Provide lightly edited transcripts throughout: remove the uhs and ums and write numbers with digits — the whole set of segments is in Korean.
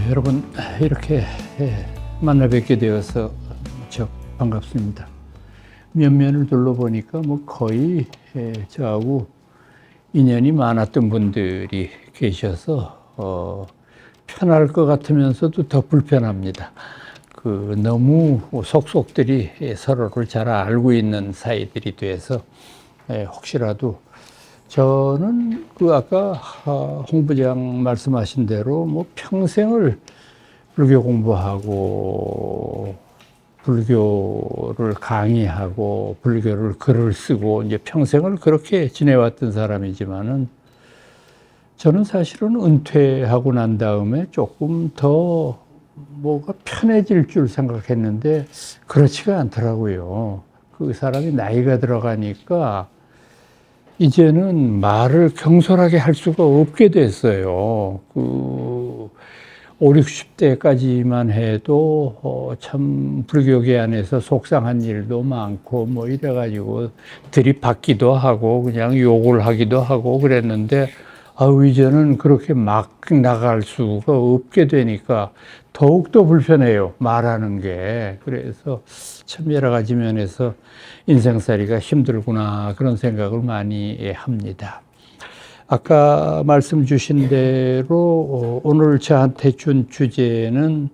여러분 이렇게 만나 뵙게 되어서 무척 반갑습니다. 면면을 둘러보니까 거의 저하고 인연이 많았던 분들이 계셔서 편할 것 같으면서도 더 불편합니다. 너무 속속들이 서로를 잘 알고 있는 사이들이 돼서 혹시라도 저는 아까 홍 부장 말씀하신 대로 평생을 불교 공부하고 불교를 강의하고 불교를 글을 쓰고 이제 평생을 그렇게 지내왔던 사람이지만은 저는 사실은 은퇴하고 난 다음에 조금 더 뭐가 편해질 줄 생각했는데 그렇지가 않더라고요. 그 사람이 나이가 들어가니까 이제는 말을 경솔하게 할 수가 없게 됐어요. 5, 60대까지만 해도 참 불교계 안에서 속상한 일도 많고 이래가지고 들이받기도 하고 그냥 욕을 하기도 하고 그랬는데 이제는 그렇게 막 나갈 수가 없게 되니까 더욱더 불편해요, 말하는 게. 그래서 참 여러 가지 면에서 인생살이가 힘들구나 그런 생각을 많이 합니다. 아까 말씀 주신 대로 오늘 저한테 준 주제는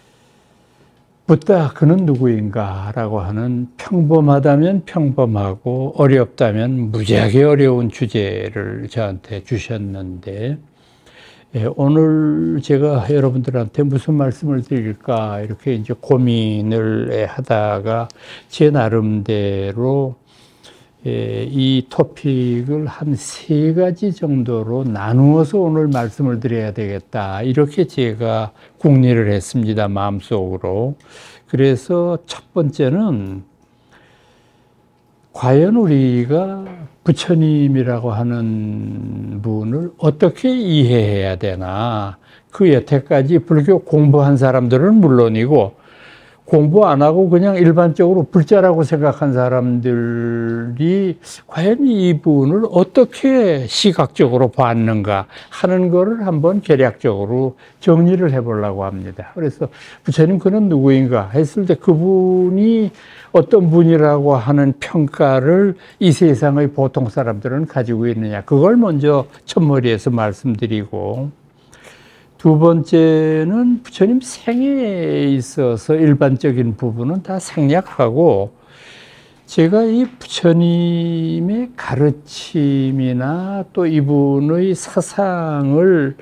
붓다 그는 누구인가 라고 하는 평범하다면 평범하고 어렵다면 무지하게 어려운 주제를 저한테 주셨는데 오늘 제가 여러분들한테 무슨 말씀을 드릴까 이렇게 이제 고민을 하다가 제 나름대로 이 토픽을 한 3가지 정도로 나누어서 오늘 말씀을 드려야 되겠다 이렇게 제가 궁리를 했습니다, 마음속으로. 그래서 첫 번째는 과연 우리가 부처님이라고 하는 분을 어떻게 이해해야 되나. 그 여태까지 불교 공부한 사람들은 물론이고 공부 안 하고 그냥 일반적으로 불자라고 생각한 사람들이 과연 이분을 어떻게 시각적으로 봤는가 하는 거를 한번 개략적으로 정리를 해보려고 합니다. 그래서 부처님 그는 누구인가 했을 때 그분이 어떤 분이라고 하는 평가를 이 세상의 보통 사람들은 가지고 있느냐, 그걸 먼저 첫머리에서 말씀드리고, 두 번째는 부처님 생애에 있어서 일반적인 부분은 다 생략하고 제가 이 부처님의 가르침이나 또 이분의 사상을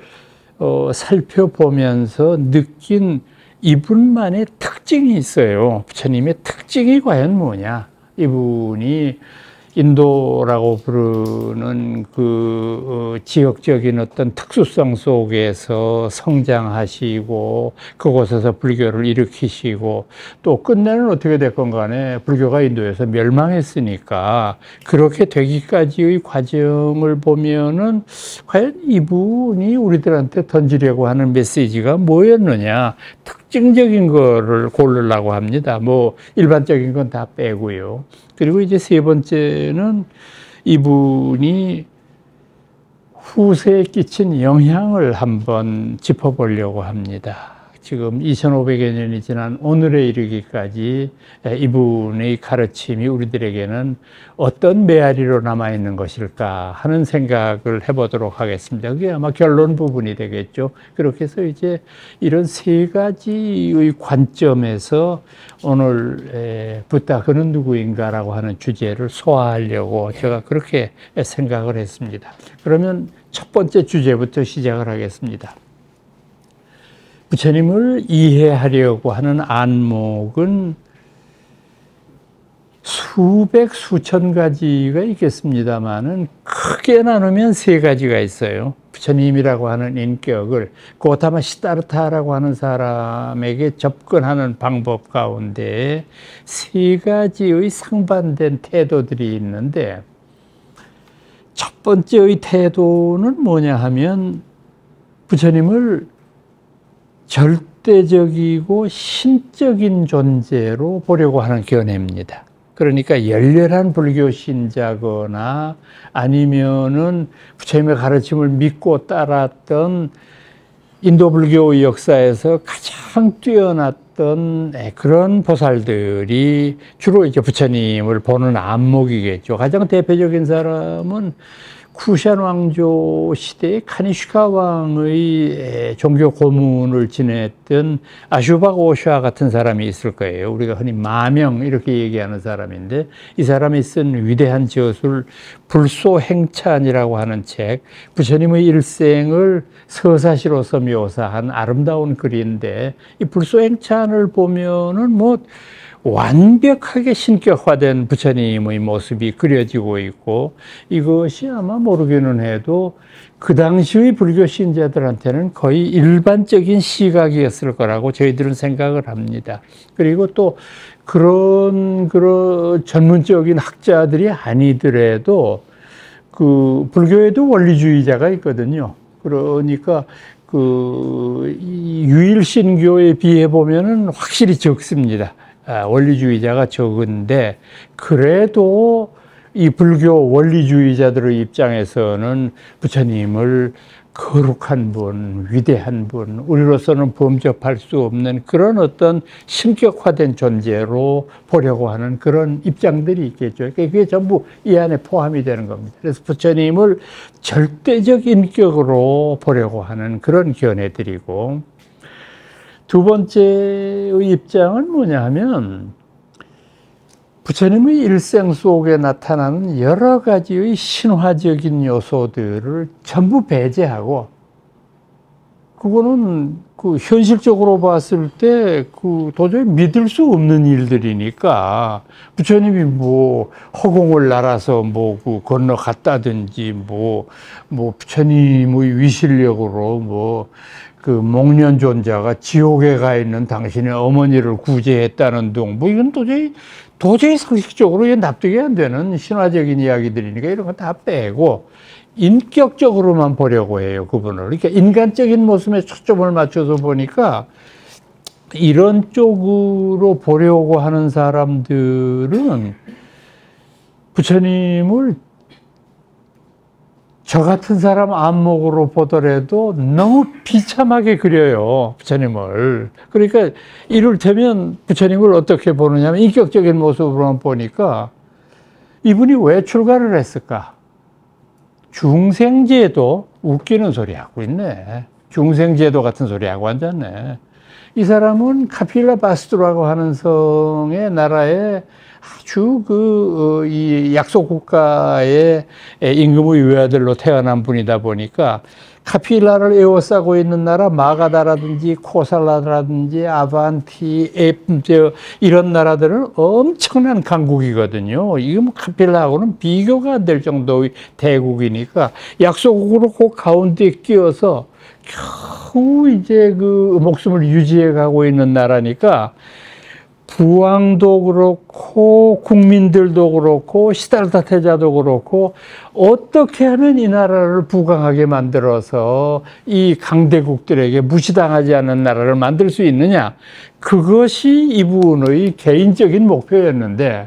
살펴보면서 느낀 이분만의 특징이 있어요. 부처님의 특징이 과연 뭐냐. 이분이 인도라고 부르는 지역적인 어떤 특수성 속에서 성장하시고 그곳에서 불교를 일으키시고 또 끝내는 어떻게 됐건 간에 불교가 인도에서 멸망했으니까 그렇게 되기까지의 과정을 보면은 과연 이분이 우리들한테 던지려고 하는 메시지가 뭐였느냐, 특징적인 거를 고르려고 합니다. 일반적인 건 다 빼고요. 그리고 이제 세 번째는 이분이 후세에 끼친 영향을 한번 짚어보려고 합니다. 지금 2500여 년이 지난 오늘에 이르기까지 이분의 가르침이 우리들에게는 어떤 메아리로 남아있는 것일까 하는 생각을 해보도록 하겠습니다. 그게 아마 결론 부분이 되겠죠. 그렇게 해서 이제 이런 3가지의 관점에서 오늘 붓다 그는 누구인가라고 하는 주제를 소화하려고 제가 그렇게 생각을 했습니다. 그러면 첫 번째 주제부터 시작을 하겠습니다. 부처님을 이해하려고 하는 안목은 수백, 수천 가지가 있겠습니다만은 크게 나누면 3가지가 있어요. 부처님이라고 하는 인격을 고타마 시다르타라고 하는 사람에게 접근하는 방법 가운데 3가지의 상반된 태도들이 있는데 첫 번째의 태도는 뭐냐 하면 부처님을 절대적이고 신적인 존재로 보려고 하는 견해입니다. 그러니까 열렬한 불교 신자거나 아니면은 부처님의 가르침을 믿고 따랐던 인도 불교 역사에서 가장 뛰어났던 그런 보살들이 주로 이제 부처님을 보는 안목이겠죠. 가장 대표적인 사람은 쿠샨 왕조 시대의 카니슈카 왕의 종교 고문을 지냈던 아슈바고샤 같은 사람이 있을 거예요. 우리가 흔히 마명 이렇게 얘기하는 사람인데, 이 사람이 쓴 위대한 저술 불소행찬이라고 하는 책, 부처님의 일생을 서사시로서 묘사한 아름다운 글인데, 이 불소행찬을 보면은 뭐 완벽하게 신격화된 부처님의 모습이 그려지고 있고, 이것이 아마 모르기는 해도 그 당시의 불교 신자들한테는 거의 일반적인 시각이었을 거라고 저희들은 생각을 합니다. 그리고 또 그런 전문적인 학자들이 아니더라도 그 불교에도 원리주의자가 있거든요. 그러니까 이 유일신교에 비해 보면은 확실히 적습니다. 원리주의자가 적은데, 그래도 이 불교 원리주의자들의 입장에서는 부처님을 거룩한 분, 위대한 분, 우리로서는 범접할 수 없는 그런 어떤 신격화된 존재로 보려고 하는 그런 입장들이 있겠죠. 그게 전부 이 안에 포함이 되는 겁니다. 그래서 부처님을 절대적 인격으로 보려고 하는 그런 견해들이고, 두 번째의 입장은 뭐냐 하면, 부처님의 일생 속에 나타나는 여러 가지의 신화적인 요소들을 전부 배제하고, 그거는 현실적으로 봤을 때 도저히 믿을 수 없는 일들이니까, 부처님이 뭐 허공을 날아서 건너갔다든지, 부처님의 위실력으로 목련 존자가 지옥에 가 있는 당신의 어머니를 구제했다는 등, 이건 도저히 상식적으로 납득이 안 되는 신화적인 이야기들이니까 이런 거 다 빼고 인격적으로만 보려고 해요, 그분을. 그러니까 인간적인 모습에 초점을 맞춰서 보니까, 이런 쪽으로 보려고 하는 사람들은 부처님을 저 같은 사람 안목으로 보더라도 너무 비참하게 그려요, 부처님을. 그러니까 이를테면 부처님을 어떻게 보느냐 하면, 인격적인 모습으로만 보니까 이분이 왜 출가를 했을까? 중생제도, 웃기는 소리 하고 있네. 중생제도 같은 소리 하고 앉았네. 이 사람은 카필라 바스투라고 하는 성의 나라에 아주 이 약소 국가의 임금의 외아들로 태어난 분이다 보니까, 카필라를 에워싸고 있는 나라 마가다라든지 코살라라든지 아반티, 이런 나라들은 엄청난 강국이거든요. 이게 카필라하고는 비교가 안 될 정도의 대국이니까, 약소국으로 그 가운데 끼어서 겨우 이제 목숨을 유지해 가고 있는 나라니까, 부왕도 그렇고 국민들도 그렇고 시달타 태자도 그렇고, 어떻게 하면 이 나라를 부강하게 만들어서 이 강대국들에게 무시당하지 않는 나라를 만들 수 있느냐, 그것이 이분의 개인적인 목표였는데,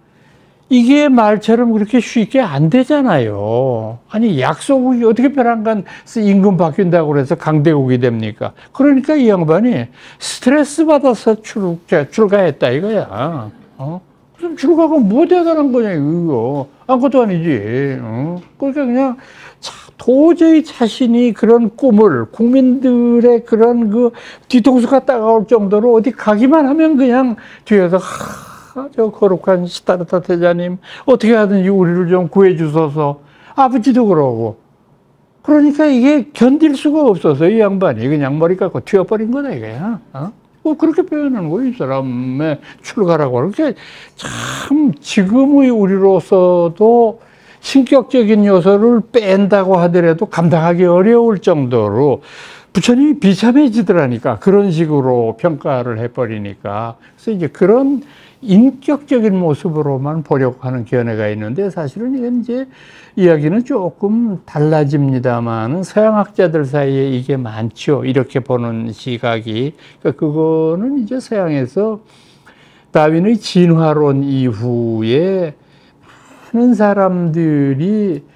이게 말처럼 그렇게 쉽게 안 되잖아요. 아니, 약소국이 어떻게 벼랑간 임금 바뀐다고 그래서 강대국이 됩니까? 그러니까 이 양반이 스트레스 받아서 출가했다 이거야. 무슨 출가가 뭐 대단한 거냐 이거. 아무것도 아니지. 그러니까 그냥 도저히 자신이 그런 꿈을, 국민들의 그런 뒤통수가 따가울 정도로 어디 가기만 하면 그냥 뒤에서 저 거룩한 시타르타 태자님, 어떻게 하든지 우리를 좀 구해주소서. 아버지도 그러고. 그러니까 이게 견딜 수가 없어서 이 양반이 그냥 머리 깎고 튀어버린 거다 이거야. 그렇게 표현하는 거예요, 이 사람의 출가라고. 그러니까 참 지금의 우리로서도 신격적인 요소를 뺀다고 하더라도 감당하기 어려울 정도로 부처님이 비참해지더라니까. 그런 식으로 평가를 해버리니까. 그래서 이제 그런 인격적인 모습으로만 보려고 하는 견해가 있는데, 사실은 이건 이제 이야기는 조금 달라집니다만은 서양학자들 사이에 이게 많죠. 이렇게 보는 시각이. 그러니까 그거는 이제 서양에서 다윈의 진화론 이후에 많은 사람들이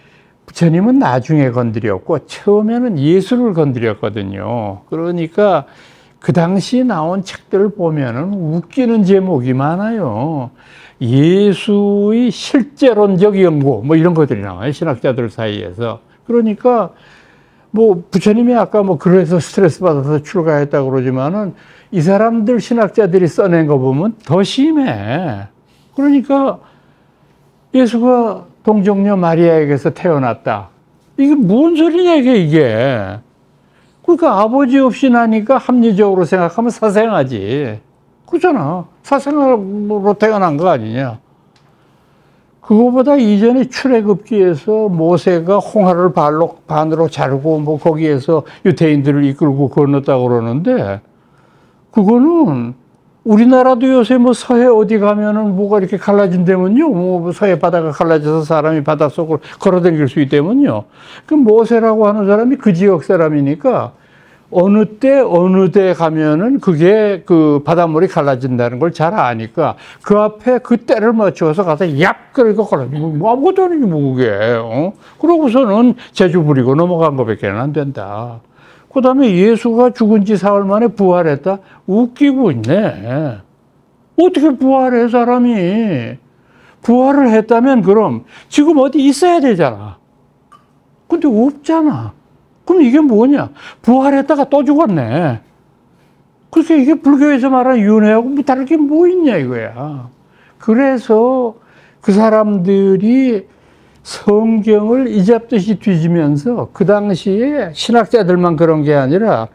부처님은 나중에 건드렸고 처음에는 예수를 건드렸거든요. 그러니까 그 당시 나온 책들을 보면은 웃기는 제목이 많아요. 예수의 실제론적 연구 뭐 이런 것들이 나와요. 신학자들 사이에서. 그러니까 뭐 부처님이 아까 뭐 그래서 스트레스 받아서 출가했다고 그러지만은 이 사람들 신학자들이 써낸 거 보면 더 심해. 그러니까 예수가 동정녀 마리아에게서 태어났다. 이게 무슨 소리냐 이게. 그러니까 아버지 없이 나니까 합리적으로 생각하면 사생아지. 그렇잖아. 사생아로 태어난 거 아니냐. 그거보다 이전에 출애굽기에서 모세가 홍해를 반으로 자르고 뭐 거기에서 유대인들을 이끌고 건넜다고 그러는데 그거는 우리나라도 요새 뭐 서해 어디 가면은 뭐가 이렇게 갈라진다면요. 뭐 서해 바다가 갈라져서 사람이 바닷속으로 걸어다닐 수 있다면요. 그 모세라고 하는 사람이 그 지역 사람이니까 어느 때 어느 데 가면은 그게 그 바닷물이 갈라진다는 걸 잘 아니까 그 앞에 그 때를 맞춰서 가서 얍 그러니까 갈라지고 뭐 아무것도 아니지 뭐 그게. 그러고서는 제주 부리고 넘어간 것밖에 안 된다. 그 다음에 예수가 죽은 지 사흘 만에 부활했다? 웃기고 있네. 어떻게 부활해, 사람이? 부활을 했다면 그럼 지금 어디 있어야 되잖아. 근데 없잖아. 그럼 이게 뭐냐? 부활했다가 또 죽었네. 그래서 이게 불교에서 말하는 윤회하고 뭐 다를 게 뭐 있냐 이거야. 그래서 그 사람들이 성경을 이잡듯이 뒤지면서 그 당시에 신학자들만 그런 게 아니라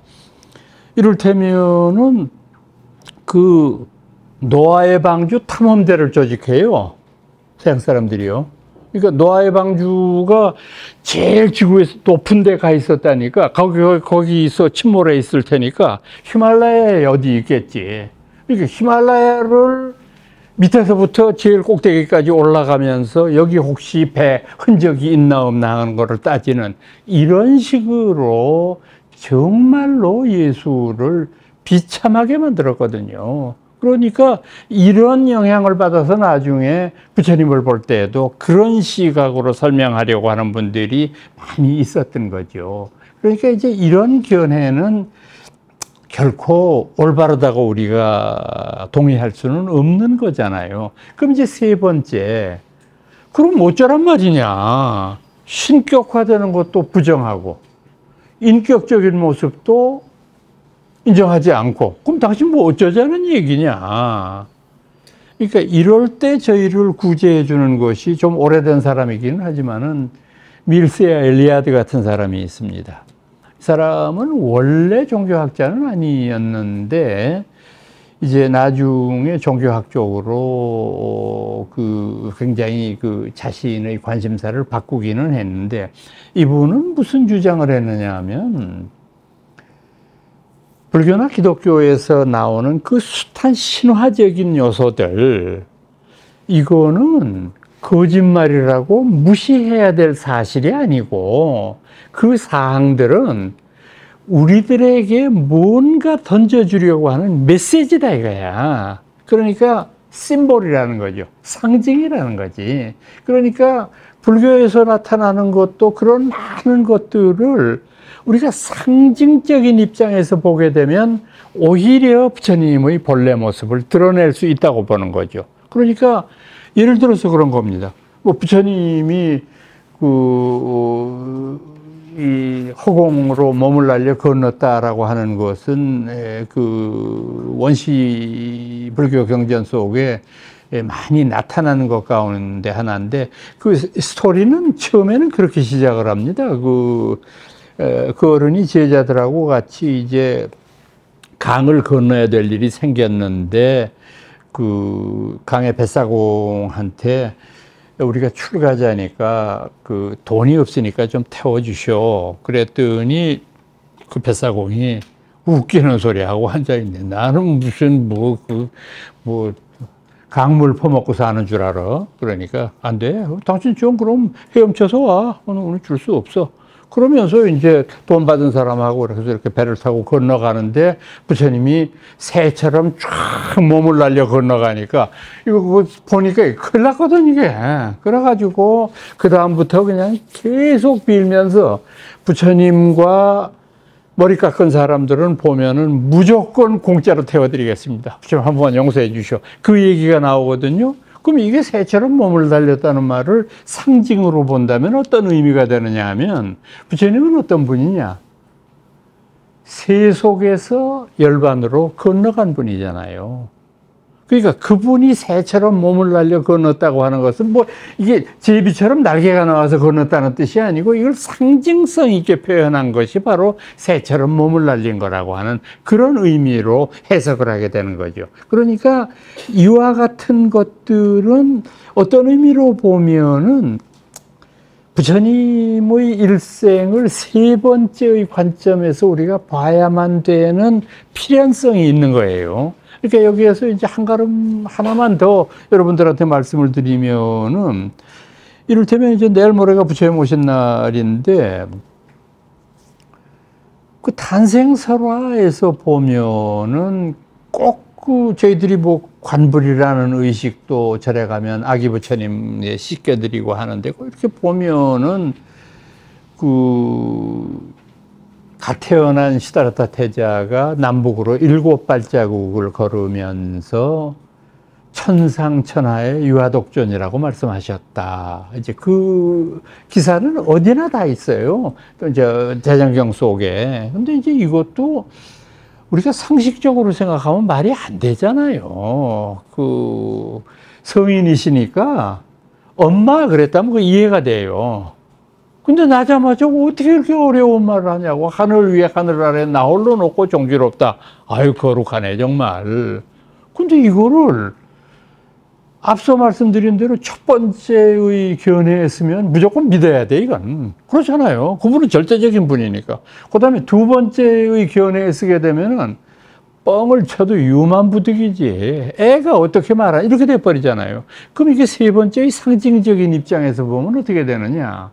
이를테면은 그 노아의 방주 탐험대를 조직해요. 서양 사람들이요. 그러니까 노아의 방주가 제일 지구에서 높은 데 가 있었다니까 거기서 침몰해 있을 테니까 히말라야에 어디 있겠지. 그러니까 히말라야를 밑에서부터 제일 꼭대기까지 올라가면서 여기 혹시 배 흔적이 있나 없나 하는 거를 따지는 이런 식으로 정말로 예수를 비참하게 만들었거든요. 그러니까 이런 영향을 받아서 나중에 부처님을 볼 때에도 그런 시각으로 설명하려고 하는 분들이 많이 있었던 거죠. 그러니까 이제 이런 견해는 결코 올바르다고 우리가 동의할 수는 없는 거잖아요. 그럼 이제 세 번째, 그럼 어쩌란 말이냐. 신격화되는 것도 부정하고 인격적인 모습도 인정하지 않고 그럼 당신 뭐 어쩌자는 얘기냐. 그러니까 이럴 때 저희를 구제해 주는 것이 좀 오래된 사람이기는 하지만은 밀세아 엘리아드 같은 사람이 있습니다. 이 사람은 원래 종교학자는 아니었는데 이제 나중에 종교학적으로 그 굉장히 그 자신의 관심사를 바꾸기는 했는데 이분은 무슨 주장을 했느냐 하면 불교나 기독교에서 나오는 그 숱한 신화적인 요소들 이거는 거짓말이라고 무시해야 될 사실이 아니고 그 사항들은 우리들에게 뭔가 던져주려고 하는 메시지다 이거야. 그러니까 심볼이라는 거죠. 상징이라는 거지. 그러니까 불교에서 나타나는 것도 그런 많은 것들을 우리가 상징적인 입장에서 보게 되면 오히려 부처님의 본래 모습을 드러낼 수 있다고 보는 거죠. 그러니까 예를 들어서 그런 겁니다. 뭐 부처님이 이 허공으로 몸을 날려 건넜다라고 하는 것은 그 원시 불교 경전 속에 많이 나타나는 것 가운데 하나인데 그 스토리는 처음에는 그렇게 시작을 합니다. 그 어른이 제자들하고 같이 이제 강을 건너야 될 일이 생겼는데 그 강의 뱃사공한테 우리가 출가자니까 그 돈이 없으니까 좀 태워주셔. 그랬더니 그 뱃사공이 웃기는 소리 하고 앉아있네. 나는 무슨 뭐 강물 퍼먹고 사는 줄 알아. 그러니까 안 돼. 당신 좀 그럼 헤엄쳐서 와. 오늘 줄 수 없어. 그러면서 이제 돈 받은 사람하고 그래서 이렇게 배를 타고 건너가는데 부처님이 새처럼 쫙 몸을 날려 건너가니까 이거 그거 보니까 큰일 났거든, 이게. 그래가지고 그다음부터 그냥 계속 빌면서 부처님과 머리 깎은 사람들은 보면은 무조건 공짜로 태워드리겠습니다. 부처님 한 번만 용서해 주시오. 그 얘기가 나오거든요. 그럼 이게 새처럼 몸을 달렸다는 말을 상징으로 본다면 어떤 의미가 되느냐 하면 부처님은 어떤 분이냐? 새 속에서 열반으로 건너간 분이잖아요. 그러니까 그분이 새처럼 몸을 날려 건넜다고 하는 것은 뭐 이게 제비처럼 날개가 나와서 건넜다는 뜻이 아니고 이걸 상징성 있게 표현한 것이 바로 새처럼 몸을 날린 거라고 하는 그런 의미로 해석을 하게 되는 거죠. 그러니까 이와 같은 것들은 어떤 의미로 보면은 부처님의 일생을 세 번째의 관점에서 우리가 봐야만 되는 필연성이 있는 거예요. 그러니까 여기에서 이제 한 걸음 하나만 더 여러분들한테 말씀을 드리면은 이를테면 이제 내일 모레가 부처님 오신 날인데 그 탄생설화에서 보면은 꼭 그 저희들이 뭐 관불이라는 의식도 절에 가면 아기 부처님에 씻겨드리고 하는데 이렇게 보면은 갓 태어난 시다라타 태자가 남북으로 7발자국을 걸으면서 천상천하의 유아독존이라고 말씀하셨다. 이제 그 기사는 어디나 다 있어요. 또 이제 대장경 속에. 근데 이제 이것도 우리가 상식적으로 생각하면 말이 안 되잖아요. 그 성인이시니까 엄마 그랬다면 그 이해가 돼요. 근데 나자마자 어떻게 이렇게 어려운 말을 하냐고. 하늘 위에 하늘 아래 나 홀로 높고 종기롭다. 아유 거룩하네 정말. 근데 이거를 앞서 말씀드린 대로 첫 번째의 견해에 쓰면 무조건 믿어야 돼, 이건. 그렇잖아요. 그분은 절대적인 분이니까. 그 다음에 두 번째의 견해에 쓰게 되면은 뻥을 쳐도 유만부득이지. 애가 어떻게 말하냐. 이렇게 돼버리잖아요. 그럼 이게 세 번째의 상징적인 입장에서 보면 어떻게 되느냐.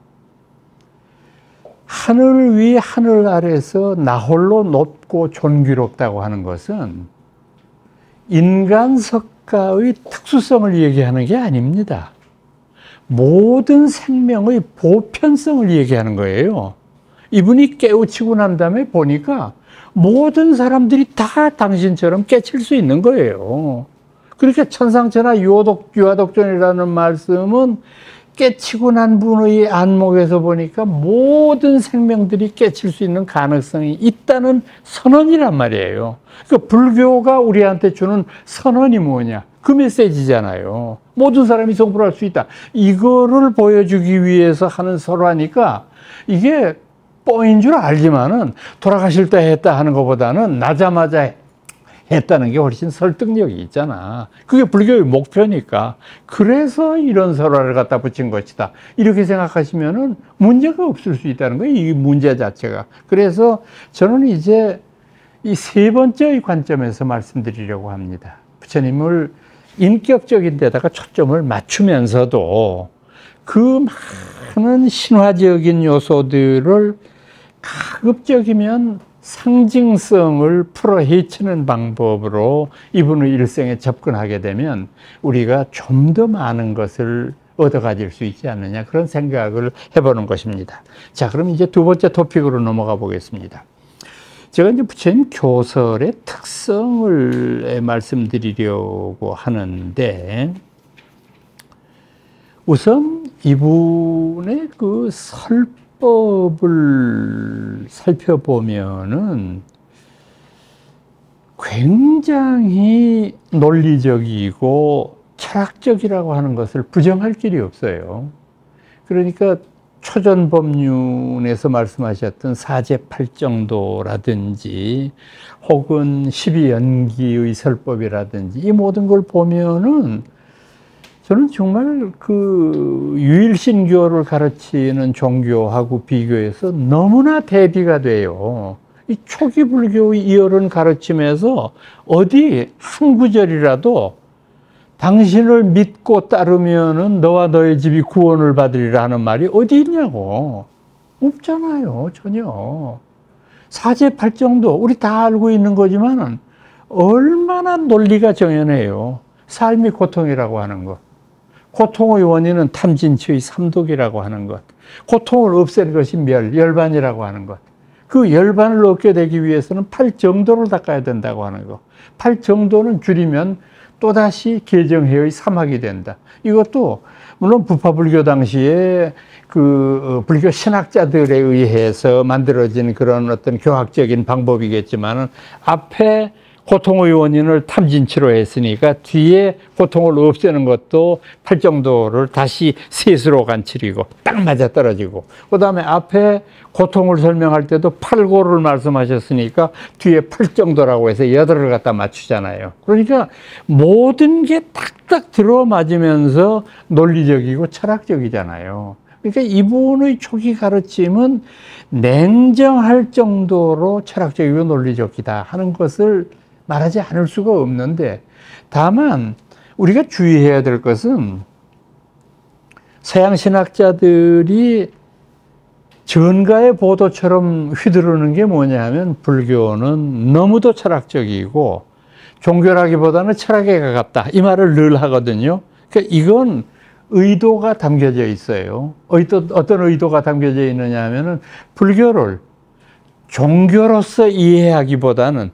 하늘 위 하늘 아래서 나 홀로 높고 존귀롭다고 하는 것은 인간 석가의 특수성을 얘기하는 게 아닙니다. 모든 생명의 보편성을 얘기하는 거예요. 이분이 깨우치고 난 다음에 보니까 모든 사람들이 다 당신처럼 깨칠 수 있는 거예요. 그러니까 천상천하 유아독존이라는 말씀은 깨치고 난 분의 안목에서 보니까 모든 생명들이 깨칠 수 있는 가능성이 있다는 선언이란 말이에요. 그러니까 불교가 우리한테 주는 선언이 뭐냐? 그 메시지잖아요. 모든 사람이 성불할 수 있다. 이거를 보여주기 위해서 하는 설화니까 이게 뻥인 줄 알지만은 돌아가실 때 했다 하는 것보다는 나자마자 했다는 게 훨씬 설득력이 있잖아. 그게 불교의 목표니까. 그래서 이런 설화를 갖다 붙인 것이다. 이렇게 생각하시면은 문제가 없을 수 있다는 거예요. 이 문제 자체가. 그래서 저는 이제 이 세 번째의 관점에서 말씀드리려고 합니다. 부처님을 인격적인 데다가 초점을 맞추면서도 그 많은 신화적인 요소들을 가급적이면 상징성을 풀어 헤치는 방법으로 이분의 일생에 접근하게 되면 우리가 좀 더 많은 것을 얻어 가질 수 있지 않느냐, 그런 생각을 해보는 것입니다. 자, 그럼 이제 두 번째 토픽으로 넘어가 보겠습니다. 제가 이제 부처님 교설의 특성을 말씀드리려고 하는데, 우선 이분의 그 설법을 살펴보면은 굉장히 논리적이고 철학적이라고 하는 것을 부정할 길이 없어요. 그러니까 초전법륜에서 말씀하셨던 사제팔정도라든지 혹은 12연기의 설법이라든지 이 모든 걸 보면은 저는 정말 그 유일신교를 가르치는 종교하고 비교해서 너무나 대비가 돼요. 이 초기 불교의 이어른 가르침에서 어디 한 구절이라도 당신을 믿고 따르면은 너와 너의 집이 구원을 받으리라 하는 말이 어디 있냐고. 없잖아요, 전혀. 사제팔정도 우리 다 알고 있는 거지만 얼마나 논리가 정연해요. 삶이 고통이라고 하는 것, 고통의 원인은 탐진치의 삼독이라고 하는 것, 고통을 없애는 것이 열반이라고 하는 것, 그 열반을 얻게 되기 위해서는 팔정도를 닦아야 된다고 하는 것, 팔정도는 줄이면 또다시 개정해의 사막이 된다. 이것도 물론 부파불교 당시에 그 불교 신학자들에 의해서 만들어진 그런 어떤 교학적인 방법이겠지만은 앞에 고통의 원인을 탐진치로 했으니까 뒤에 고통을 없애는 것도 팔정도를 다시 셋으로 간치리고 딱 맞아떨어지고, 그 다음에 앞에 고통을 설명할 때도 팔고를 말씀하셨으니까 뒤에 팔정도라고 해서 여덟을 갖다 맞추잖아요. 그러니까 모든 게 딱딱 들어맞으면서 논리적이고 철학적이잖아요. 그러니까 이분의 초기 가르침은 냉정할 정도로 철학적이고 논리적이다 하는 것을 말하지 않을 수가 없는데, 다만 우리가 주의해야 될 것은 서양 신학자들이 전가의 보도처럼 휘두르는 게 뭐냐면, 불교는 너무도 철학적이고 종교라기보다는 철학에 가깝다, 이 말을 늘 하거든요. 그러니까 이건 의도가 담겨져 있어요. 어떤 의도가 담겨져 있느냐 하면은, 불교를 종교로서 이해하기보다는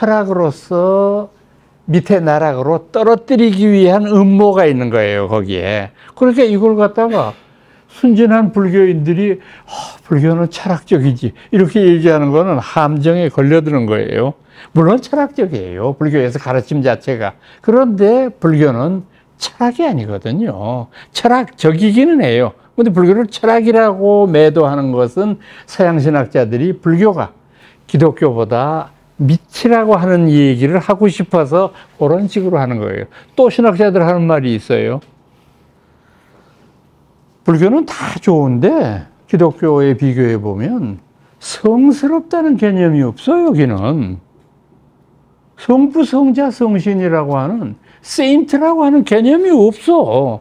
철학으로서 밑에 나락으로 떨어뜨리기 위한 음모가 있는 거예요, 거기에. 그러니까 이걸 갖다가 순진한 불교인들이 불교는 철학적이지 이렇게 얘기하는 거는 함정에 걸려드는 거예요. 물론 철학적이에요, 불교에서 가르침 자체가. 그런데 불교는 철학이 아니거든요. 철학적이기는 해요. 근데 불교를 철학이라고 매도하는 것은 서양 신학자들이 불교가 기독교보다 밑이라고 하는 얘기를 하고 싶어서 그런 식으로 하는 거예요. 또 신학자들 하는 말이 있어요. 불교는 다 좋은데 기독교에 비교해 보면 성스럽다는 개념이 없어요. 여기는 성부, 성자, 성신이라고 하는 세인트라고 하는 개념이 없어.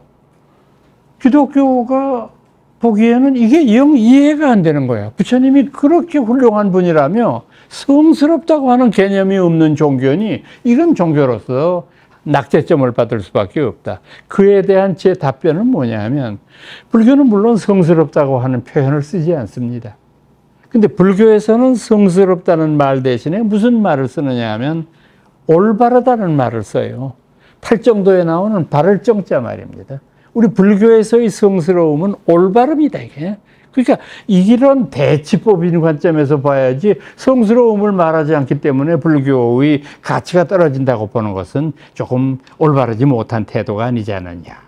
기독교가 보기에는 이게 영 이해가 안 되는 거야. 부처님이 그렇게 훌륭한 분이라며 성스럽다고 하는 개념이 없는 종교니 이건 종교로서 낙제점을 받을 수밖에 없다. 그에 대한 제 답변은 뭐냐 하면, 불교는 물론 성스럽다고 하는 표현을 쓰지 않습니다. 근데 불교에서는 성스럽다는 말 대신에 무슨 말을 쓰느냐 하면 올바르다는 말을 써요. 팔정도에 나오는 바를 정자 말입니다. 우리 불교에서의 성스러움은 올바름이다, 이게. 그러니까 이런 대치법인 관점에서 봐야지 성스러움을 말하지 않기 때문에 불교의 가치가 떨어진다고 보는 것은 조금 올바르지 못한 태도가 아니지 않느냐.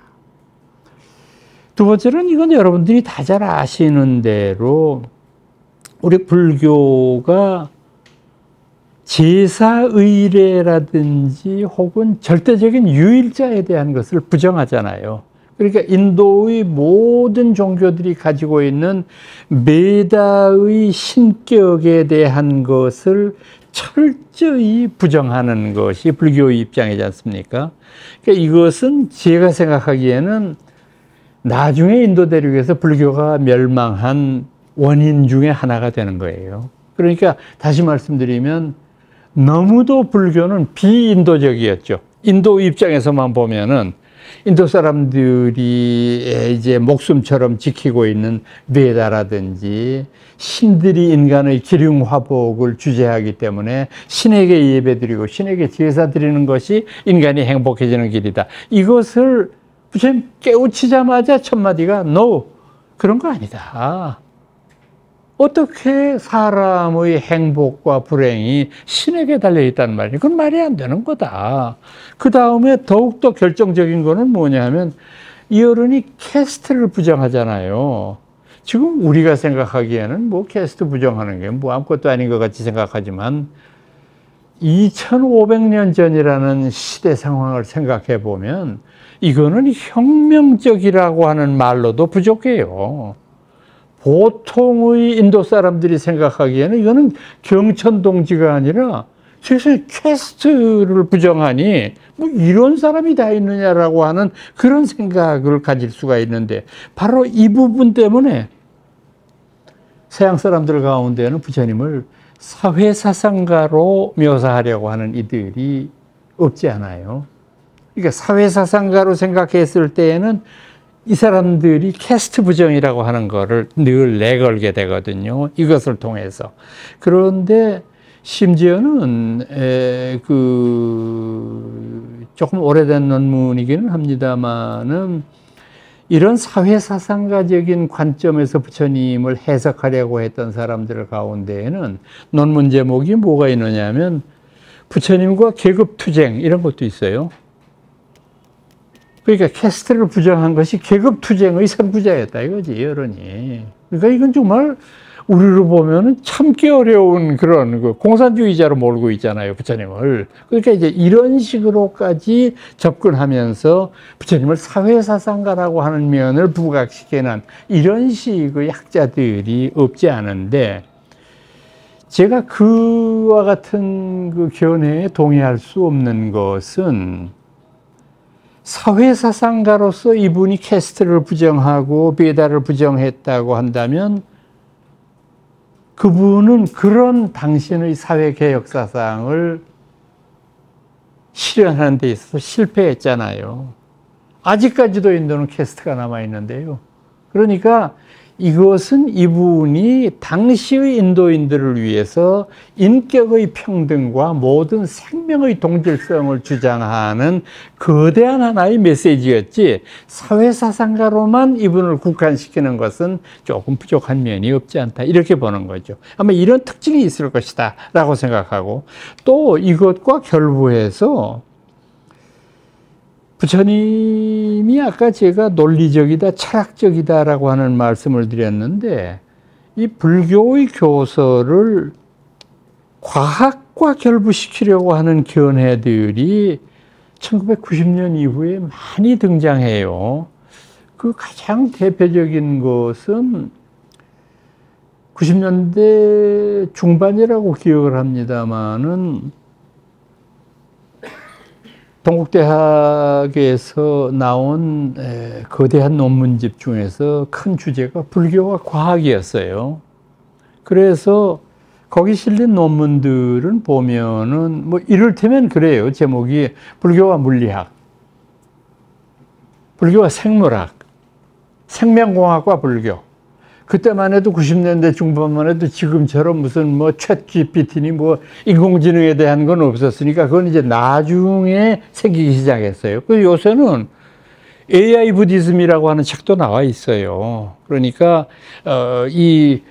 두 번째는 이건 여러분들이 다 잘 아시는 대로 우리 불교가 제사의례라든지 혹은 절대적인 유일자에 대한 것을 부정하잖아요. 그러니까 인도의 모든 종교들이 가지고 있는 메다의 신격에 대한 것을 철저히 부정하는 것이 불교의 입장이지 않습니까? 그러니까 이것은 제가 생각하기에는 나중에 인도 대륙에서 불교가 멸망한 원인 중에 하나가 되는 거예요. 그러니까 다시 말씀드리면 너무도 불교는 비인도적이었죠. 인도 입장에서만 보면은 인도 사람들이 이제 목숨처럼 지키고 있는 베다라든지 신들이 인간의 기륭화복을 주재하기 때문에 신에게 예배드리고 신에게 제사 드리는 것이 인간이 행복해지는 길이다. 이것을 부처님 깨우치자마자 첫 마디가 No, 그런 거 아니다. 어떻게 사람의 행복과 불행이 신에게 달려있다는 말이에요. 그건 말이 안 되는 거다. 그 다음에 더욱더 결정적인 거는 뭐냐 하면 이 어른이 캐스트를 부정하잖아요. 지금 우리가 생각하기에는 뭐 캐스트 부정하는 게 뭐 아무것도 아닌 것 같이 생각하지만 2500년 전이라는 시대 상황을 생각해 보면 이거는 혁명적이라고 하는 말로도 부족해요. 보통의 인도 사람들이 생각하기에는 이거는 경천동지가 아니라 세상에 캐스트를 부정하니 뭐 이런 사람이 다 있느냐라고 하는 그런 생각을 가질 수가 있는데, 바로 이 부분 때문에 서양 사람들 가운데는 부처님을 사회사상가로 묘사하려고 하는 이들이 없지 않아요. 그러니까 사회사상가로 생각했을 때에는 이 사람들이 캐스트 부정이라고 하는 거를 늘 내걸게 되거든요. 이것을 통해서. 그런데 심지어는 조금 오래된 논문이기는 합니다만은 이런 사회사상가적인 관점에서 부처님을 해석하려고 했던 사람들 가운데에는 논문 제목이 뭐가 있느냐면 부처님과 계급투쟁 이런 것도 있어요. 그러니까 캐스트를 부정한 것이 계급투쟁의 선구자였다 이거지, 여론이. 그러니까 이건 정말 우리로 보면은 참기 어려운 그런 공산주의자로 몰고 있잖아요, 부처님을. 그러니까 이제 이런 식으로까지 접근하면서 부처님을 사회사상가라고 하는 면을 부각시키는 이런 식의 학자들이 없지 않은데, 제가 그와 같은 그 견해에 동의할 수 없는 것은 사회사상가로서 이분이 캐스트를 부정하고 베다를 부정했다고 한다면 그분은 그런 당신의 사회개혁 사상을 실현하는 데 있어서 실패했잖아요. 아직까지도 인도는 캐스트가 남아있는데요. 그러니까 이것은 이분이 당시의 인도인들을 위해서 인격의 평등과 모든 생명의 동질성을 주장하는 거대한 하나의 메시지였지, 사회사상가로만 이분을 국한시키는 것은 조금 부족한 면이 없지 않다, 이렇게 보는 거죠. 아마 이런 특징이 있을 것이다 라고 생각하고, 또 이것과 결부해서 부처님이 아까 제가 논리적이다, 철학적이다라고 하는 말씀을 드렸는데, 이 불교의 교서를 과학과 결부시키려고 하는 견해들이 1990년 이후에 많이 등장해요. 그 가장 대표적인 것은 90년대 중반이라고 기억을 합니다만은 동국대학에서 나온 거대한 논문집 중에서 큰 주제가 불교와 과학이었어요. 그래서 거기 실린 논문들은 보면은 뭐 이를테면 그래요. 제목이 불교와 물리학, 불교와 생물학, 생명공학과 불교. 그때만 해도 90년대 중반만 해도 지금처럼 무슨 뭐 챗 GPT니 뭐 인공지능에 대한 건 없었으니까 그건 이제 나중에 생기기 시작했어요. 그 요새는 AI 부디즘이라고 하는 책도 나와 있어요. 그러니까 이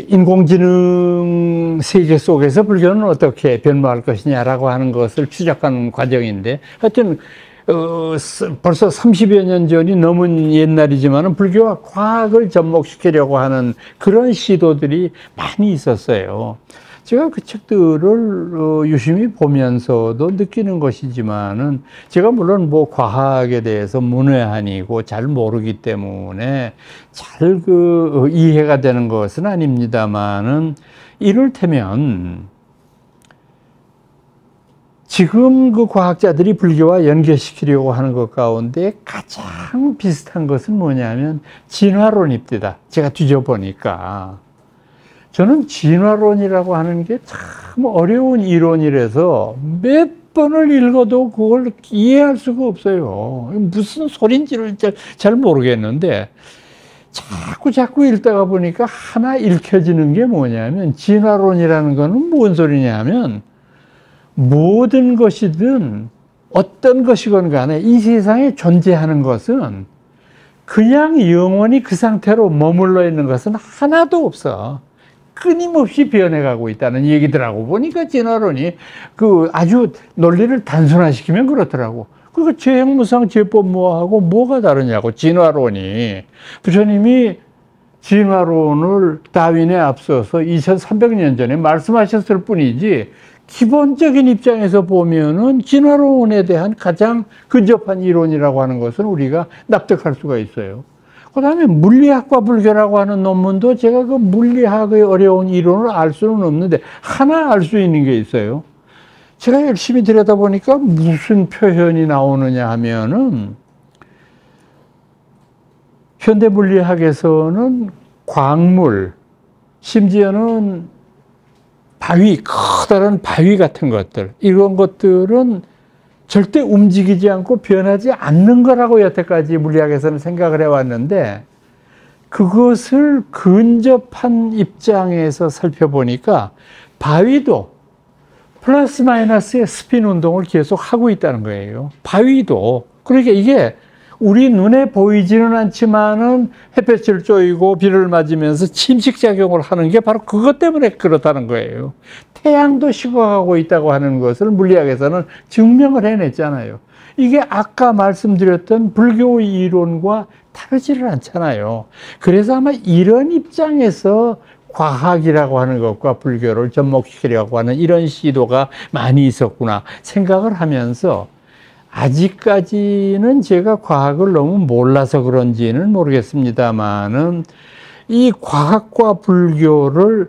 인공지능 세계 속에서 불교는 어떻게 변모할 것이냐라고 하는 것을 추적하는 과정인데, 하여튼 벌써 30여 년 전이 넘은 옛날이지만 불교와 과학을 접목시키려고 하는 그런 시도들이 많이 있었어요. 제가 그 책들을 유심히 보면서도 느끼는 것이지만은, 제가 물론 뭐 과학에 대해서 문외한이고 잘 모르기 때문에 잘 이해가 되는 것은 아닙니다만은, 이를테면 지금 그 과학자들이 불교와 연결시키려고 하는 것 가운데 가장 비슷한 것은 뭐냐면 진화론입니다. 제가 뒤져보니까. 저는 진화론이라고 하는 게 참 어려운 이론이라서 몇 번을 읽어도 그걸 이해할 수가 없어요. 무슨 소린지를 잘 모르겠는데, 자꾸 읽다가 보니까 하나 읽혀지는 게 뭐냐면, 진화론이라는 거는 뭔 소리냐면, 모든 것이든 어떤 것이건 간에 이 세상에 존재하는 것은 그냥 영원히 그 상태로 머물러 있는 것은 하나도 없어. 끊임없이 변해가고 있다는 얘기더라고. 보니까 진화론이 아주 논리를 단순화시키면 그렇더라고. 그거 죄행무상 죄법무하고 뭐가 다르냐고, 진화론이. 부처님이 진화론을 다윈에 앞서서 2300년 전에 말씀하셨을 뿐이지, 기본적인 입장에서 보면은 진화론에 대한 가장 근접한 이론이라고 하는 것은 우리가 납득할 수가 있어요. 그 다음에 물리학과 불교라고 하는 논문도 제가 그 물리학의 어려운 이론을 알 수는 없는데 하나 알 수 있는 게 있어요. 제가 열심히 들여다보니까 무슨 표현이 나오느냐 하면은, 현대 물리학에서는 광물, 심지어는 바위, 커다란 바위 같은 것들, 이런 것들은 절대 움직이지 않고 변하지 않는 거라고 여태까지 물리학에서는 생각을 해왔는데, 그것을 근접한 입장에서 살펴보니까 바위도 플러스 마이너스의 스핀 운동을 계속 하고 있다는 거예요. 바위도. 그러니까 이게 우리 눈에 보이지는 않지만은 햇볕을 쬐이고 비를 맞으면서 침식작용을 하는 게 바로 그것 때문에 그렇다는 거예요. 태양도 식어가고 있다고 하는 것을 물리학에서는 증명을 해냈잖아요. 이게 아까 말씀드렸던 불교의 이론과 다르지를 않잖아요. 그래서 아마 이런 입장에서 과학이라고 하는 것과 불교를 접목시키려고 하는 이런 시도가 많이 있었구나 생각을 하면서, 아직까지는 제가 과학을 너무 몰라서 그런지는 모르겠습니다만은 이 과학과 불교를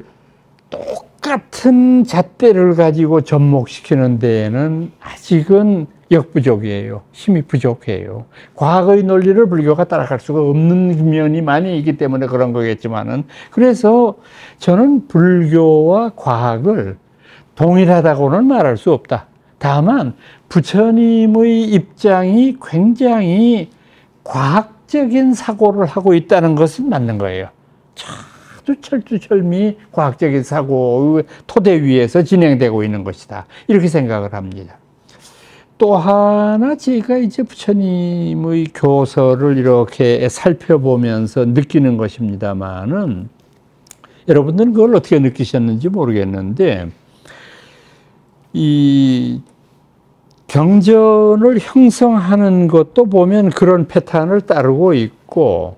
똑같은 잣대를 가지고 접목시키는 데에는 아직은 역부족이에요. 힘이 부족해요. 과학의 논리를 불교가 따라갈 수가 없는 면이 많이 있기 때문에 그런 거겠지만은, 그래서 저는 불교와 과학을 동일하다고는 말할 수 없다. 다만 부처님의 입장이 굉장히 과학적인 사고를 하고 있다는 것은 맞는 거예요. 아주 철두철미 과학적인 사고의 토대 위에서 진행되고 있는 것이다, 이렇게 생각을 합니다. 또 하나 제가 이제 부처님의 교서를 이렇게 살펴보면서 느끼는 것입니다만은, 여러분들은 그걸 어떻게 느끼셨는지 모르겠는데, 이 경전을 형성하는 것도 보면 그런 패턴을 따르고 있고,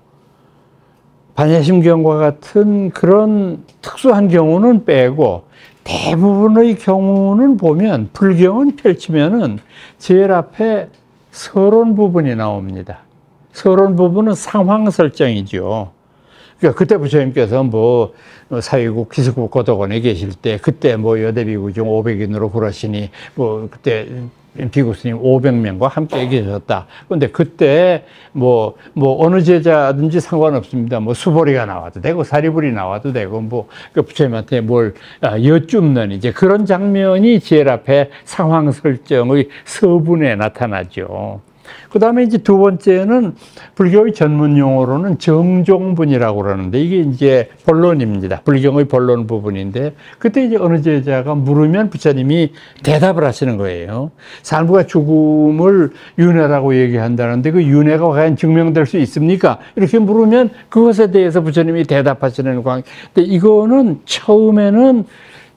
반야심경과 같은 그런 특수한 경우는 빼고 대부분의 경우는 보면, 불경은 펼치면은 제일 앞에 서론 부분이 나옵니다. 서론 부분은 상황 설정이죠. 그러니까 그때 부처님께서 뭐 사위국 기숙국 고도원에 계실 때, 그때 뭐 여대비구중 500인으로 그러시니 뭐 그때 비구스님 500명과 함께 계셨다. 그런데 그때 뭐 어느 제자든지 상관없습니다. 뭐 수보리가 나와도 되고 사리불이 나와도 되고 뭐 그 부처님한테 뭘 여쭙는 이제 그런 장면이 제일 앞에 상황 설정의 서분에 나타나죠. 그 다음에 이제 두 번째는 불교의 전문 용어로는 정종분이라고 그러는데, 이게 이제 본론입니다. 불경의 본론 부분인데, 그때 이제 어느 제자가 물으면 부처님이 대답을 하시는 거예요. 산부가 죽음을 윤회라고 얘기한다는데 그 윤회가 과연 증명될 수 있습니까? 이렇게 물으면 그것에 대해서 부처님이 대답하시는 관계. 근데 이거는 처음에는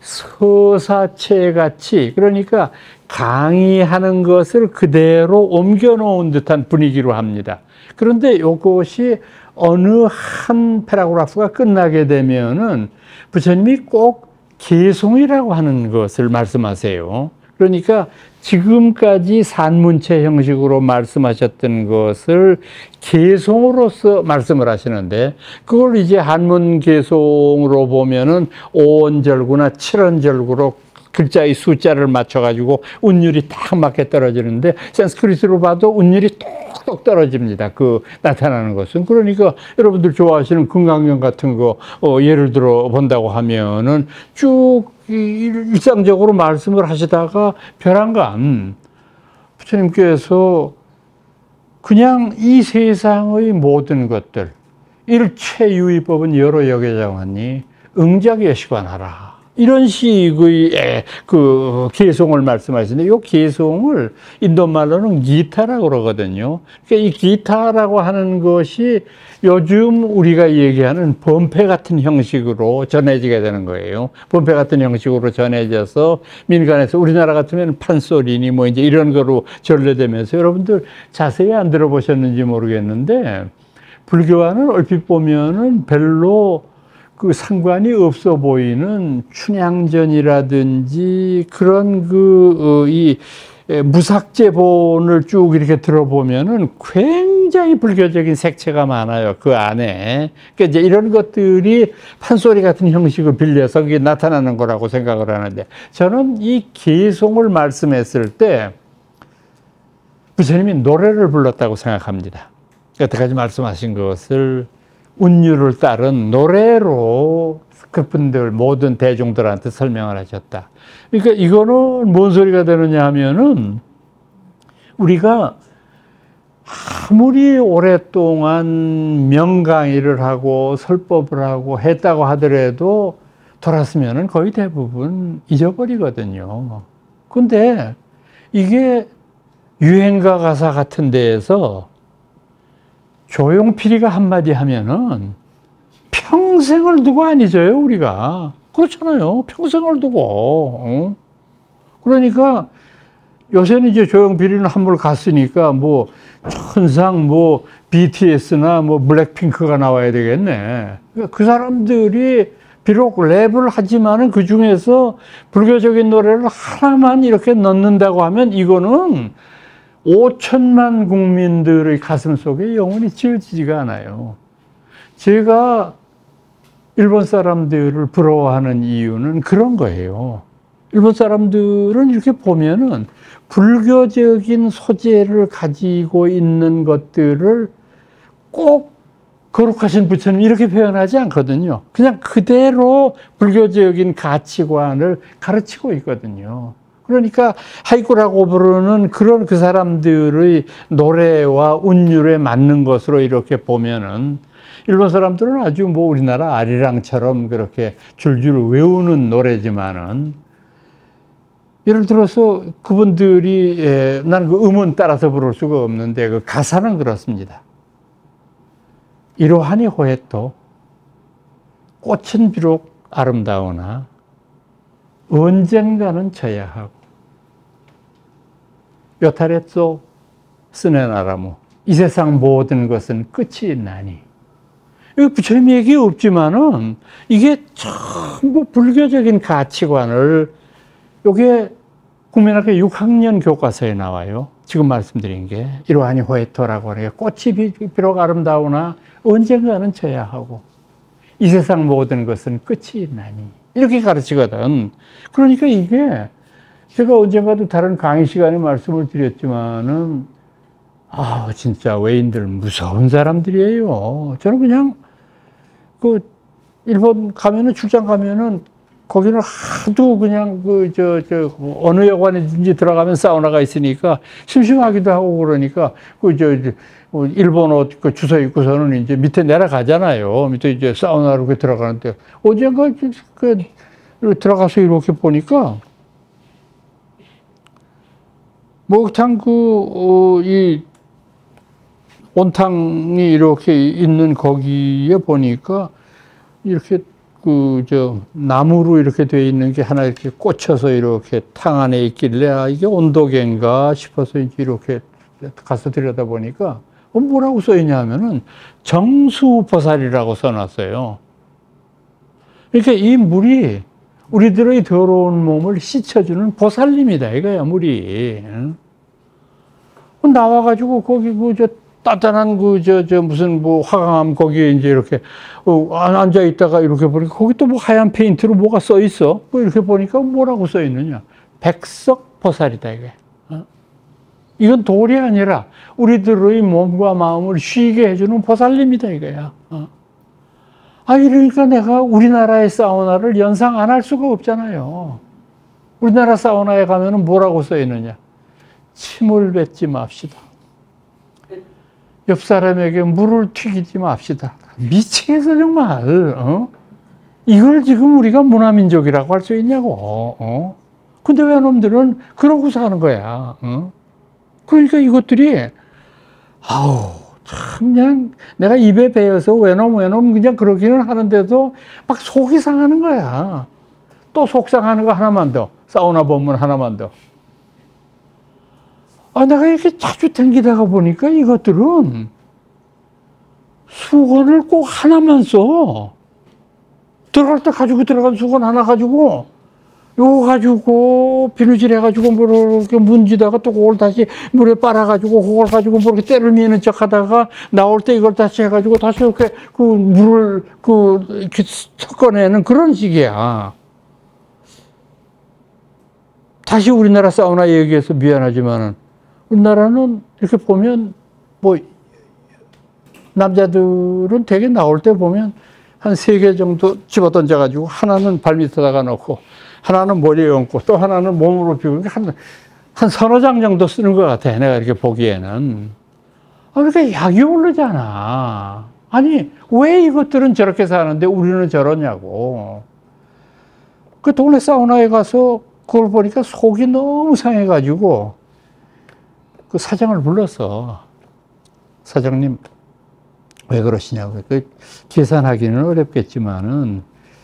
서사체 같이, 그러니까 강의하는 것을 그대로 옮겨놓은 듯한 분위기로 합니다. 그런데 이것이 어느 한 패러그래프가 끝나게 되면은 부처님이 꼭 개송이라고 하는 것을 말씀하세요. 그러니까 지금까지 산문체 형식으로 말씀하셨던 것을 개송으로서 말씀을 하시는데, 그걸 이제 한문 개송으로 보면은 5원절구나 7원절구로 글자의 숫자를 맞춰가지고 운율이 딱 맞게 떨어지는데, 산스크리트로 봐도 운율이 똑똑 떨어집니다. 그 나타나는 것은. 그러니까 여러분들 좋아하시는 금강경 같은 거 예를 들어 본다고 하면은 쭉 일상적으로 말씀을 하시다가 벼랑간 부처님께서 그냥 이 세상의 모든 것들, 일체유의법은 여러 역에정하니 응작여시관하라, 이런 식의 그 개송을 말씀하시는데, 이 개송을 인도말로는 기타라고 그러거든요. 그러니까 이 기타라고 하는 것이 요즘 우리가 얘기하는 범패 같은 형식으로 전해지게 되는 거예요. 범패 같은 형식으로 전해져서 민간에서, 우리나라 같으면 판소리니 뭐 이제 이런 거로 전래되면서, 여러분들 자세히 안 들어보셨는지 모르겠는데, 불교와는 얼핏 보면은 별로 그 상관이 없어 보이는 춘향전이라든지 그런 이 무삭제본을 쭉 이렇게 들어보면은 굉장히 불교적인 색채가 많아요, 그 안에. 그러니까 이제 이런 것들이 판소리 같은 형식을 빌려서 그게 나타나는 거라고 생각을 하는데, 저는 이 개송을 말씀했을 때 부처님이 노래를 불렀다고 생각합니다. 여태까지 말씀하신 것을 운율을 따른 노래로 그분들 모든 대중들한테 설명을 하셨다. 그러니까 이거는 뭔 소리가 되느냐 하면은 우리가 아무리 오랫동안 명강의를 하고 설법을 하고 했다고 하더라도 돌았으면은 거의 대부분 잊어버리거든요. 근데 이게 유행가 가사 같은 데에서 조용필이가 한마디 하면은 평생을 두고 안 잊어요, 우리가. 그렇잖아요. 평생을 두고. 그러니까 요새는 이제 조용필이는 한물 갔으니까 뭐 천상 뭐 BTS나 뭐 블랙핑크가 나와야 되겠네. 그 사람들이 비록 랩을 하지만은 그 중에서 불교적인 노래를 하나만 이렇게 넣는다고 하면 이거는 5천만 국민들의 가슴 속에 영원히 지워지지가 않아요. 제가 일본 사람들을 부러워하는 이유는 그런 거예요. 일본 사람들은 이렇게 보면은 불교적인 소재를 가지고 있는 것들을 꼭 거룩하신 부처님 이렇게 표현하지 않거든요. 그냥 그대로 불교적인 가치관을 가르치고 있거든요. 그러니까 하이쿠라고 부르는 그런 그 사람들의 노래와 운율에 맞는 것으로 이렇게 보면은 일본 사람들은 아주 뭐 우리나라 아리랑처럼 그렇게 줄줄 외우는 노래지만은 예를 들어서 그분들이 나는 그 음은 따라서 부를 수가 없는데 그 가사는 그렇습니다. 이로하니 호에토 꽃은 비록 아름다우나 언젠가는 져야 하고 요타레쪼 스네나라무 이 세상 모든 것은 끝이 있나니. 여기 부처님 얘기 없지만은 이게 전부 불교적인 가치관을 요게 국민학교 6학년 교과서에 나와요. 지금 말씀드린 게 이로하니 호에토라고 하는 게 꽃이 비록 아름다우나 언젠가는 져야 하고 이 세상 모든 것은 끝이 있나니 이렇게 가르치거든. 그러니까 이게 제가 언젠가도 다른 강의 시간에 말씀을 드렸지만은 진짜 외인들 무서운 사람들이에요. 저는 그냥 그 일본 가면은 출장 가면은 거기는 하도 그냥 어느 여관이든지 들어가면 사우나가 있으니까 심심하기도 하고 그러니까 일본 옷 그 주소 입고서는 이제 밑에 내려가잖아요. 밑에 이제 사우나로 이렇게 들어가는데 언젠가 들어가서 이렇게 보니까 목욕탕 이 온탕이 이렇게 있는 거기에 보니까 이렇게 나무로 이렇게 되어 있는 게 하나 이렇게 꽂혀서 이렇게 탕 안에 있길래 이게 온도계인가 싶어서 이제 이렇게 가서 들여다보니까 뭐라고 써 있냐 하면은 정수보살이라고 써놨어요. 그러니까 이 물이 우리들의 더러운 몸을 씻어주는 보살님이다 이거야, 물이. 나와가지고 거기 따뜻한 무슨 화강암 거기에 이제 이렇게 앉아 있다가 이렇게 보니까 거기 또 뭐 하얀 페인트로 뭐가 써 있어. 이렇게 보니까 뭐라고 써 있느냐. 백석보살이다 이게. 이건 돌이 아니라 우리들의 몸과 마음을 쉬게 해주는 보살님이다 이거야. 이러니까 내가 우리나라의 사우나를 연상 안 할 수가 없잖아요. 우리나라 사우나에 가면은 뭐라고 써 있느냐. 침을 뱉지 맙시다. 옆 사람에게 물을 튀기지 맙시다. 미치겠어 정말. 이걸 지금 우리가 문화민족이라고 할 수 있냐고. 근데 왜 놈들은 그러고 사는 거야. 그러니까 이것들이 참 그냥 내가 입에 베어서 외놈 그냥 그러기는 하는데도 막 속이 상하는 거야. 또 속 상하는 거 하나만 더. 사우나 법문 하나만 더. 내가 이렇게 자주 댕기다가 보니까 이것들은 수건을 꼭 하나만 써. 들어갈 때 가지고 들어간 수건 하나 가지고 요거 가지고 비누질 해가지고 뭐 이렇게 문지다가 또 그걸 다시 물에 빨아가지고 그걸 가지고 뭐 이렇게 때를 미는 척 하다가 나올 때 이걸 다시 해가지고 다시 이렇게 물을 이렇게 섞어내는 그런 식이야. 다시 우리나라 사우나 얘기해서 미안하지만은 우리나라는 이렇게 보면 뭐 남자들은 되게 나올 때 보면 한 3개 정도 집어 던져가지고 하나는 발밑에다가 넣고 하나는 머리에 얹고 또 하나는 몸으로 비우고 한 서너 장 정도 쓰는 것 같아. 내가 이렇게 보기에는. 그러니까 약이 오르잖아. 아니, 왜 이것들은 저렇게 사는데 우리는 저러냐고. 그 동네 사우나에 가서 그걸 보니까 속이 너무 상해가지고 그 사장을 불렀어. 사장님, 왜 그러시냐고. 그 계산하기는 어렵겠지만은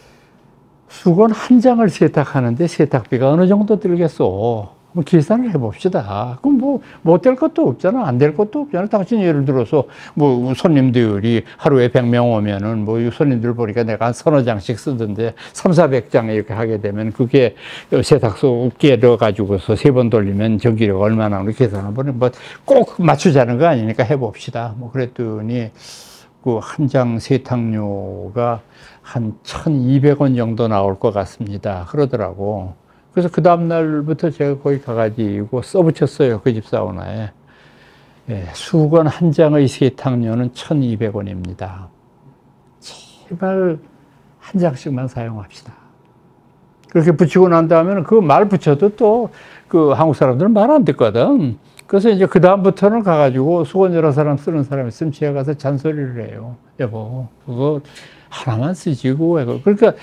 수건 한 장을 세탁하는데 세탁비가 어느 정도 들겠어. 한번 계산을 해봅시다. 그럼 뭐, 못 될 것도 없잖아. 안 될 것도 없잖아. 당신이 예를 들어서, 뭐, 손님들이 하루에 100명 오면은, 뭐, 손님들 보니까 내가 한 서너 장씩 쓰던데, 300~400장 이렇게 하게 되면, 그게 세탁소에 넣어가지고서 3번 돌리면 전기료가 얼마나 오는지 계산해보면, 뭐, 꼭 맞추자는 거 아니니까 해봅시다. 뭐, 그랬더니, 그 한 장 세탁료가 한 1,200원 정도 나올 것 같습니다. 그러더라고. 그래서 그 다음날부터 제가 거기 가가지고 써붙였어요. 그 집 사우나에. 예, 수건 한 장의 세탁료는 1,200원입니다. 제발 한 장씩만 사용합시다. 그렇게 붙이고 난 다음에는 그 말 붙여도 또 그 한국 사람들은 말 안 듣거든. 그래서 이제 그 다음부터는 가가지고 수건 여러 사람 쓰는 사람이 있으면 집에 가서 잔소리를 해요. 여보, 그거 하나만 쓰시고. 그러니까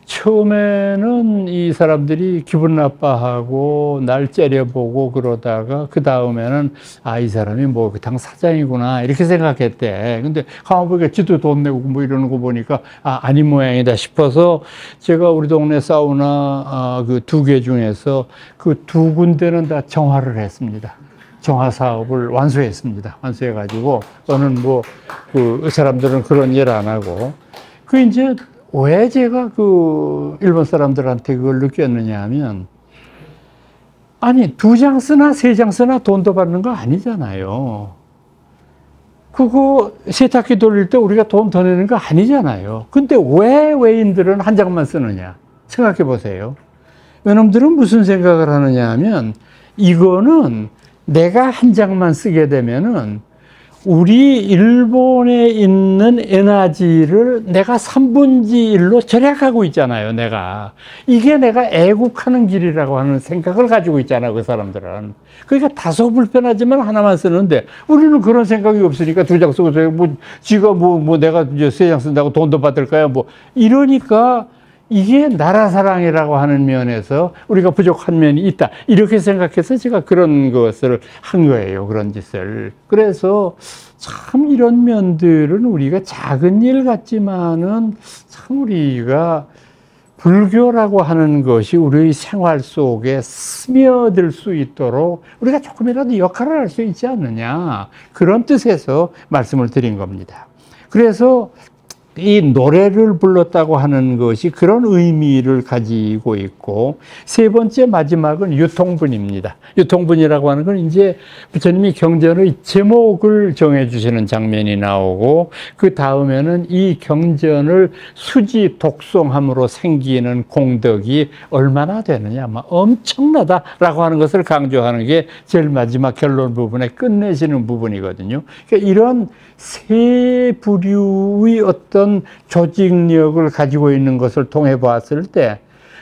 처음에는 이 사람들이 기분 나빠하고 날 째려보고 그러다가 그 다음에는 아, 이 사람이 뭐 당 사장이구나 이렇게 생각했대. 근데 가만 보니까 지도 돈 내고 뭐 이러는 거 보니까 아, 아닌 모양이다 싶어서 제가 우리 동네 사우나 그 2개 중에서 그 2군데는 다 정화를 했습니다. 정화 사업을 완수했습니다. 완수해가지고 저는 뭐 그 사람들은 그런 일 안 하고 그 이제 왜 제가 그 일본 사람들한테 그걸 느꼈느냐 하면 아니 2장 쓰나 3장 쓰나 돈 더 받는 거 아니잖아요. 그거 세탁기 돌릴 때 우리가 돈 더 내는 거 아니잖아요. 근데 왜 외인들은 한 장만 쓰느냐 생각해 보세요. 외놈들은 무슨 생각을 하느냐 하면 이거는 내가 한 장만 쓰게 되면은 우리 일본에 있는 에너지를 내가 3분의 1로 절약하고 있잖아요, 내가. 이게 내가 애국하는 길이라고 하는 생각을 가지고 있잖아요, 그 사람들은. 그러니까 다소 불편하지만 하나만 쓰는데 우리는 그런 생각이 없으니까 2장 쓰고, 뭐, 지가 뭐 내가 이제 3장 쓴다고 돈도 받을까요? 뭐, 이러니까 이게 나라 사랑이라고 하는 면에서 우리가 부족한 면이 있다. 이렇게 생각해서 제가 그런 것을 한 거예요. 그런 짓을. 그래서 참 이런 면들은 우리가 작은 일 같지만은 참 우리가 불교라고 하는 것이 우리의 생활 속에 스며들 수 있도록 우리가 조금이라도 역할을 할 수 있지 않느냐. 그런 뜻에서 말씀을 드린 겁니다. 그래서 이 노래를 불렀다고 하는 것이 그런 의미를 가지고 있고, 3번째 마지막은 유통분입니다. 유통분이라고 하는 건 이제 부처님이 경전의 제목을 정해주시는 장면이 나오고, 그 다음에는 이 경전을 수지 독송함으로 생기는 공덕이 얼마나 되느냐, 아마 엄청나다라고 하는 것을 강조하는 게 제일 마지막 결론 부분에 끝내시는 부분이거든요. 그러니까 이런 세 부류의 어떤 조직력을 가지고 있는 것을 통해 봤을 때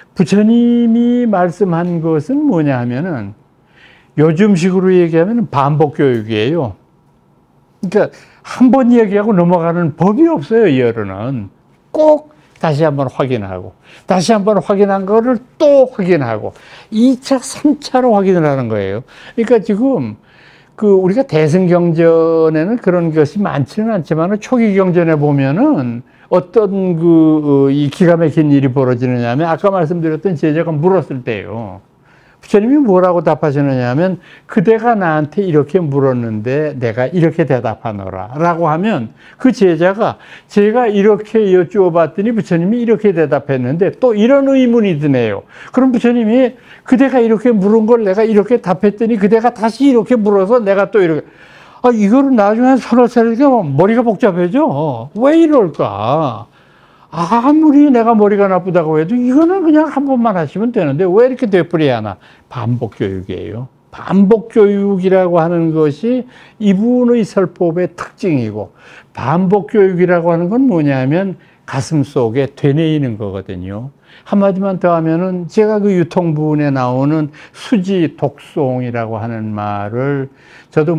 부처님이 말씀한 것은 뭐냐 하면은 요즘식으로 얘기하면 반복 교육이에요. 그러니까 한 번 얘기하고 넘어가는 법이 없어요. 열어는 꼭 다시 한번 확인하고 다시 한번 확인한 거를 또 확인하고 2차, 3차로 확인을 하는 거예요. 그러니까 지금 우리가 대승경전에는 그런 것이 많지는 않지만 초기 경전에 보면은 어떤 이 기가 막힌 일이 벌어지느냐 하면 아까 말씀드렸던 제자가 물었을 때요. 부처님이 뭐라고 답하시느냐 하면 그대가 나한테 이렇게 물었는데 내가 이렇게 대답하노라 라고 하면 그 제자가 제가 이렇게 여쭈어 봤더니 부처님이 이렇게 대답했는데 또 이런 의문이 드네요. 그럼 부처님이 그대가 이렇게 물은 걸 내가 이렇게 답했더니 그대가 다시 이렇게 물어서 내가 또 이렇게 이거를 나중에 한 서너 차례니까 머리가 복잡해져. 왜 이럴까? 아무리 내가 머리가 나쁘다고 해도 이거는 그냥 한 번만 하시면 되는데 왜 이렇게 되풀이 하나? 반복 교육이에요. 반복교육이라고 하는 것이 이분의 설법의 특징이고, 반복교육이라고 하는 건 뭐냐면 가슴 속에 되뇌이는 거거든요. 한마디만 더 하면은 제가 그 유통부에 나오는 수지 독송이라고 하는 말을 저도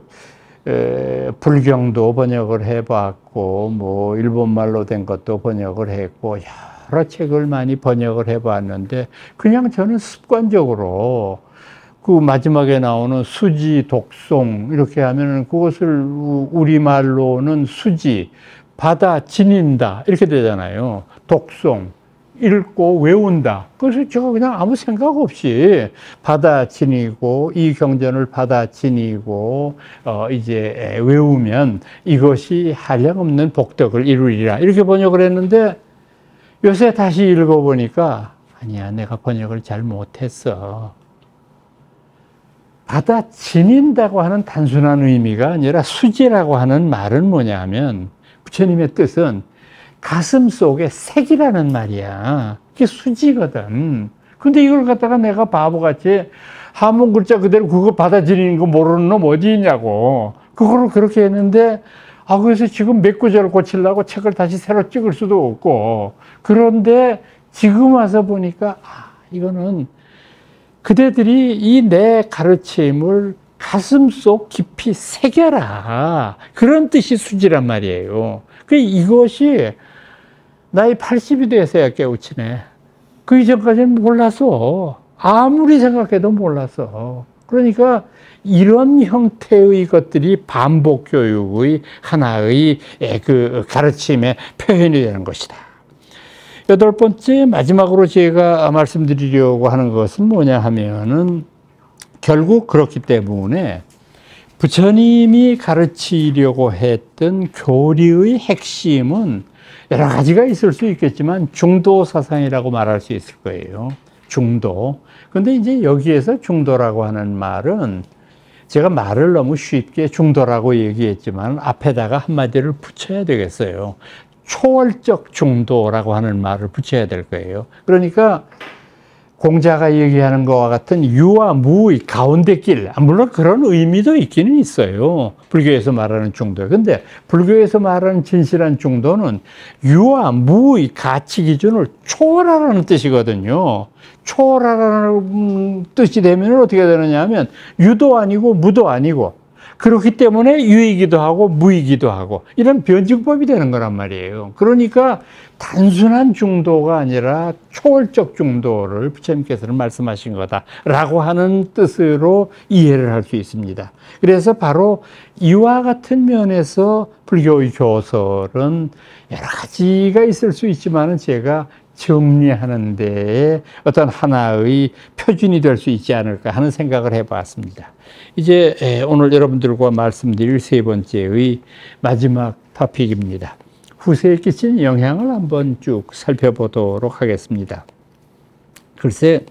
불경도 번역을 해봤고, 일본말로 된 것도 번역을 했고, 여러 책을 많이 번역을 해봤는데, 그냥 저는 습관적으로 그 마지막에 나오는 수지 독송 이렇게 하면은 그것을 우리말로는 수지, 받아 지닌다 이렇게 되잖아요. 독송, 읽고 외운다. 그래서 제가 그냥 아무 생각 없이 받아 지니고, 이 경전을 받아 지니고 이제 외우면 이것이 한량없는 복덕을 이루리라 이렇게 번역을 했는데, 요새 다시 읽어보니까 아니야, 내가 번역을 잘 못했어. 받아 지닌다고 하는 단순한 의미가 아니라 수지라고 하는 말은 뭐냐 하면, 부처님의 뜻은 가슴 속에 색이라는 말이야. 그게 수지거든. 근데 이걸 갖다가 내가 바보같이 한문 글자 그대로 그거 받아들이는 거 모르는 놈 어디 있냐고. 그거를 그렇게 했는데, 그래서 지금 몇 구절을 고치려고 책을 다시 새로 찍을 수도 없고. 그런데 지금 와서 보니까, 이거는 그대들이 이 내 가르침을 가슴속 깊이 새겨라. 그런 뜻이 수지란 말이에요. 이것이 나이 80이 돼서야 깨우치네. 그 이전까지는 몰랐어. 아무리 생각해도 몰랐어. 그러니까 이런 형태의 것들이 반복교육의 하나의 그 가르침의 표현이 되는 것이다. 여덟 번째, 마지막으로 제가 말씀드리려고 하는 것은 뭐냐 하면은, 결국 그렇기 때문에 부처님이 가르치려고 했던 교리의 핵심은 여러 가지가 있을 수 있겠지만 중도 사상이라고 말할 수 있을 거예요. 중도. 근데 이제 여기에서 중도라고 하는 말은, 제가 말을 너무 쉽게 중도라고 얘기했지만 앞에다가 한마디를 붙여야 되겠어요. 초월적 중도라고 하는 말을 붙여야 될 거예요. 그러니까 공자가 얘기하는 것과 같은 유와 무의 가운데 길, 물론 그런 의미도 있기는 있어요. 불교에서 말하는 중도. 근데 불교에서 말하는 진실한 중도는 유와 무의 가치 기준을 초월하라는 뜻이거든요. 초월하라는 뜻이 되면 어떻게 되느냐 하면, 유도 아니고 무도 아니고, 그렇기 때문에 유이기도 하고 무이기도 하고, 이런 변증법이 되는 거란 말이에요. 그러니까 단순한 중도가 아니라 초월적 중도를 부처님께서는 말씀하신 거다라고 하는 뜻으로 이해를 할 수 있습니다. 그래서 바로 이와 같은 면에서 불교의 교설은 여러 가지가 있을 수 있지만 제가 정리하는 데에 어떤 하나의 표준이 될 수 있지 않을까 하는 생각을 해봤습니다. 이제 오늘 여러분들과 말씀드릴 세 번째의 마지막 토픽입니다. 후세에 끼친 영향을 한번 쭉 살펴보도록 하겠습니다. 글쎄,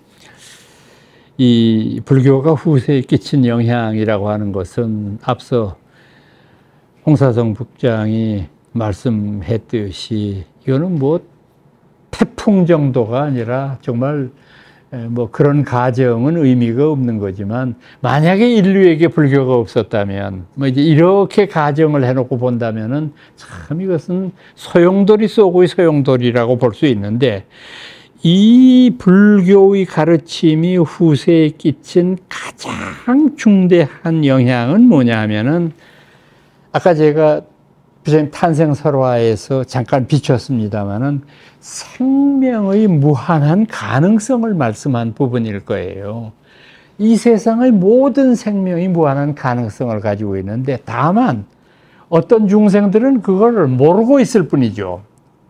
이 불교가 후세에 끼친 영향이라고 하는 것은 앞서 홍사성 북장이 말씀했듯이 이거는 태풍 정도가 아니라 정말 그런 가정은 의미가 없는 거지만, 만약에 인류에게 불교가 없었다면 이제 이렇게 가정을 해놓고 본다면은 참 이것은 소용돌이 속의 소용돌이라고 볼 수 있는데, 이 불교의 가르침이 후세에 끼친 가장 중대한 영향은 뭐냐 하면은, 아까 제가 부처님 탄생설화에서 잠깐 비췄습니다마는 생명의 무한한 가능성을 말씀한 부분일 거예요. 이 세상의 모든 생명이 무한한 가능성을 가지고 있는데, 다만 어떤 중생들은 그걸 모르고 있을 뿐이죠.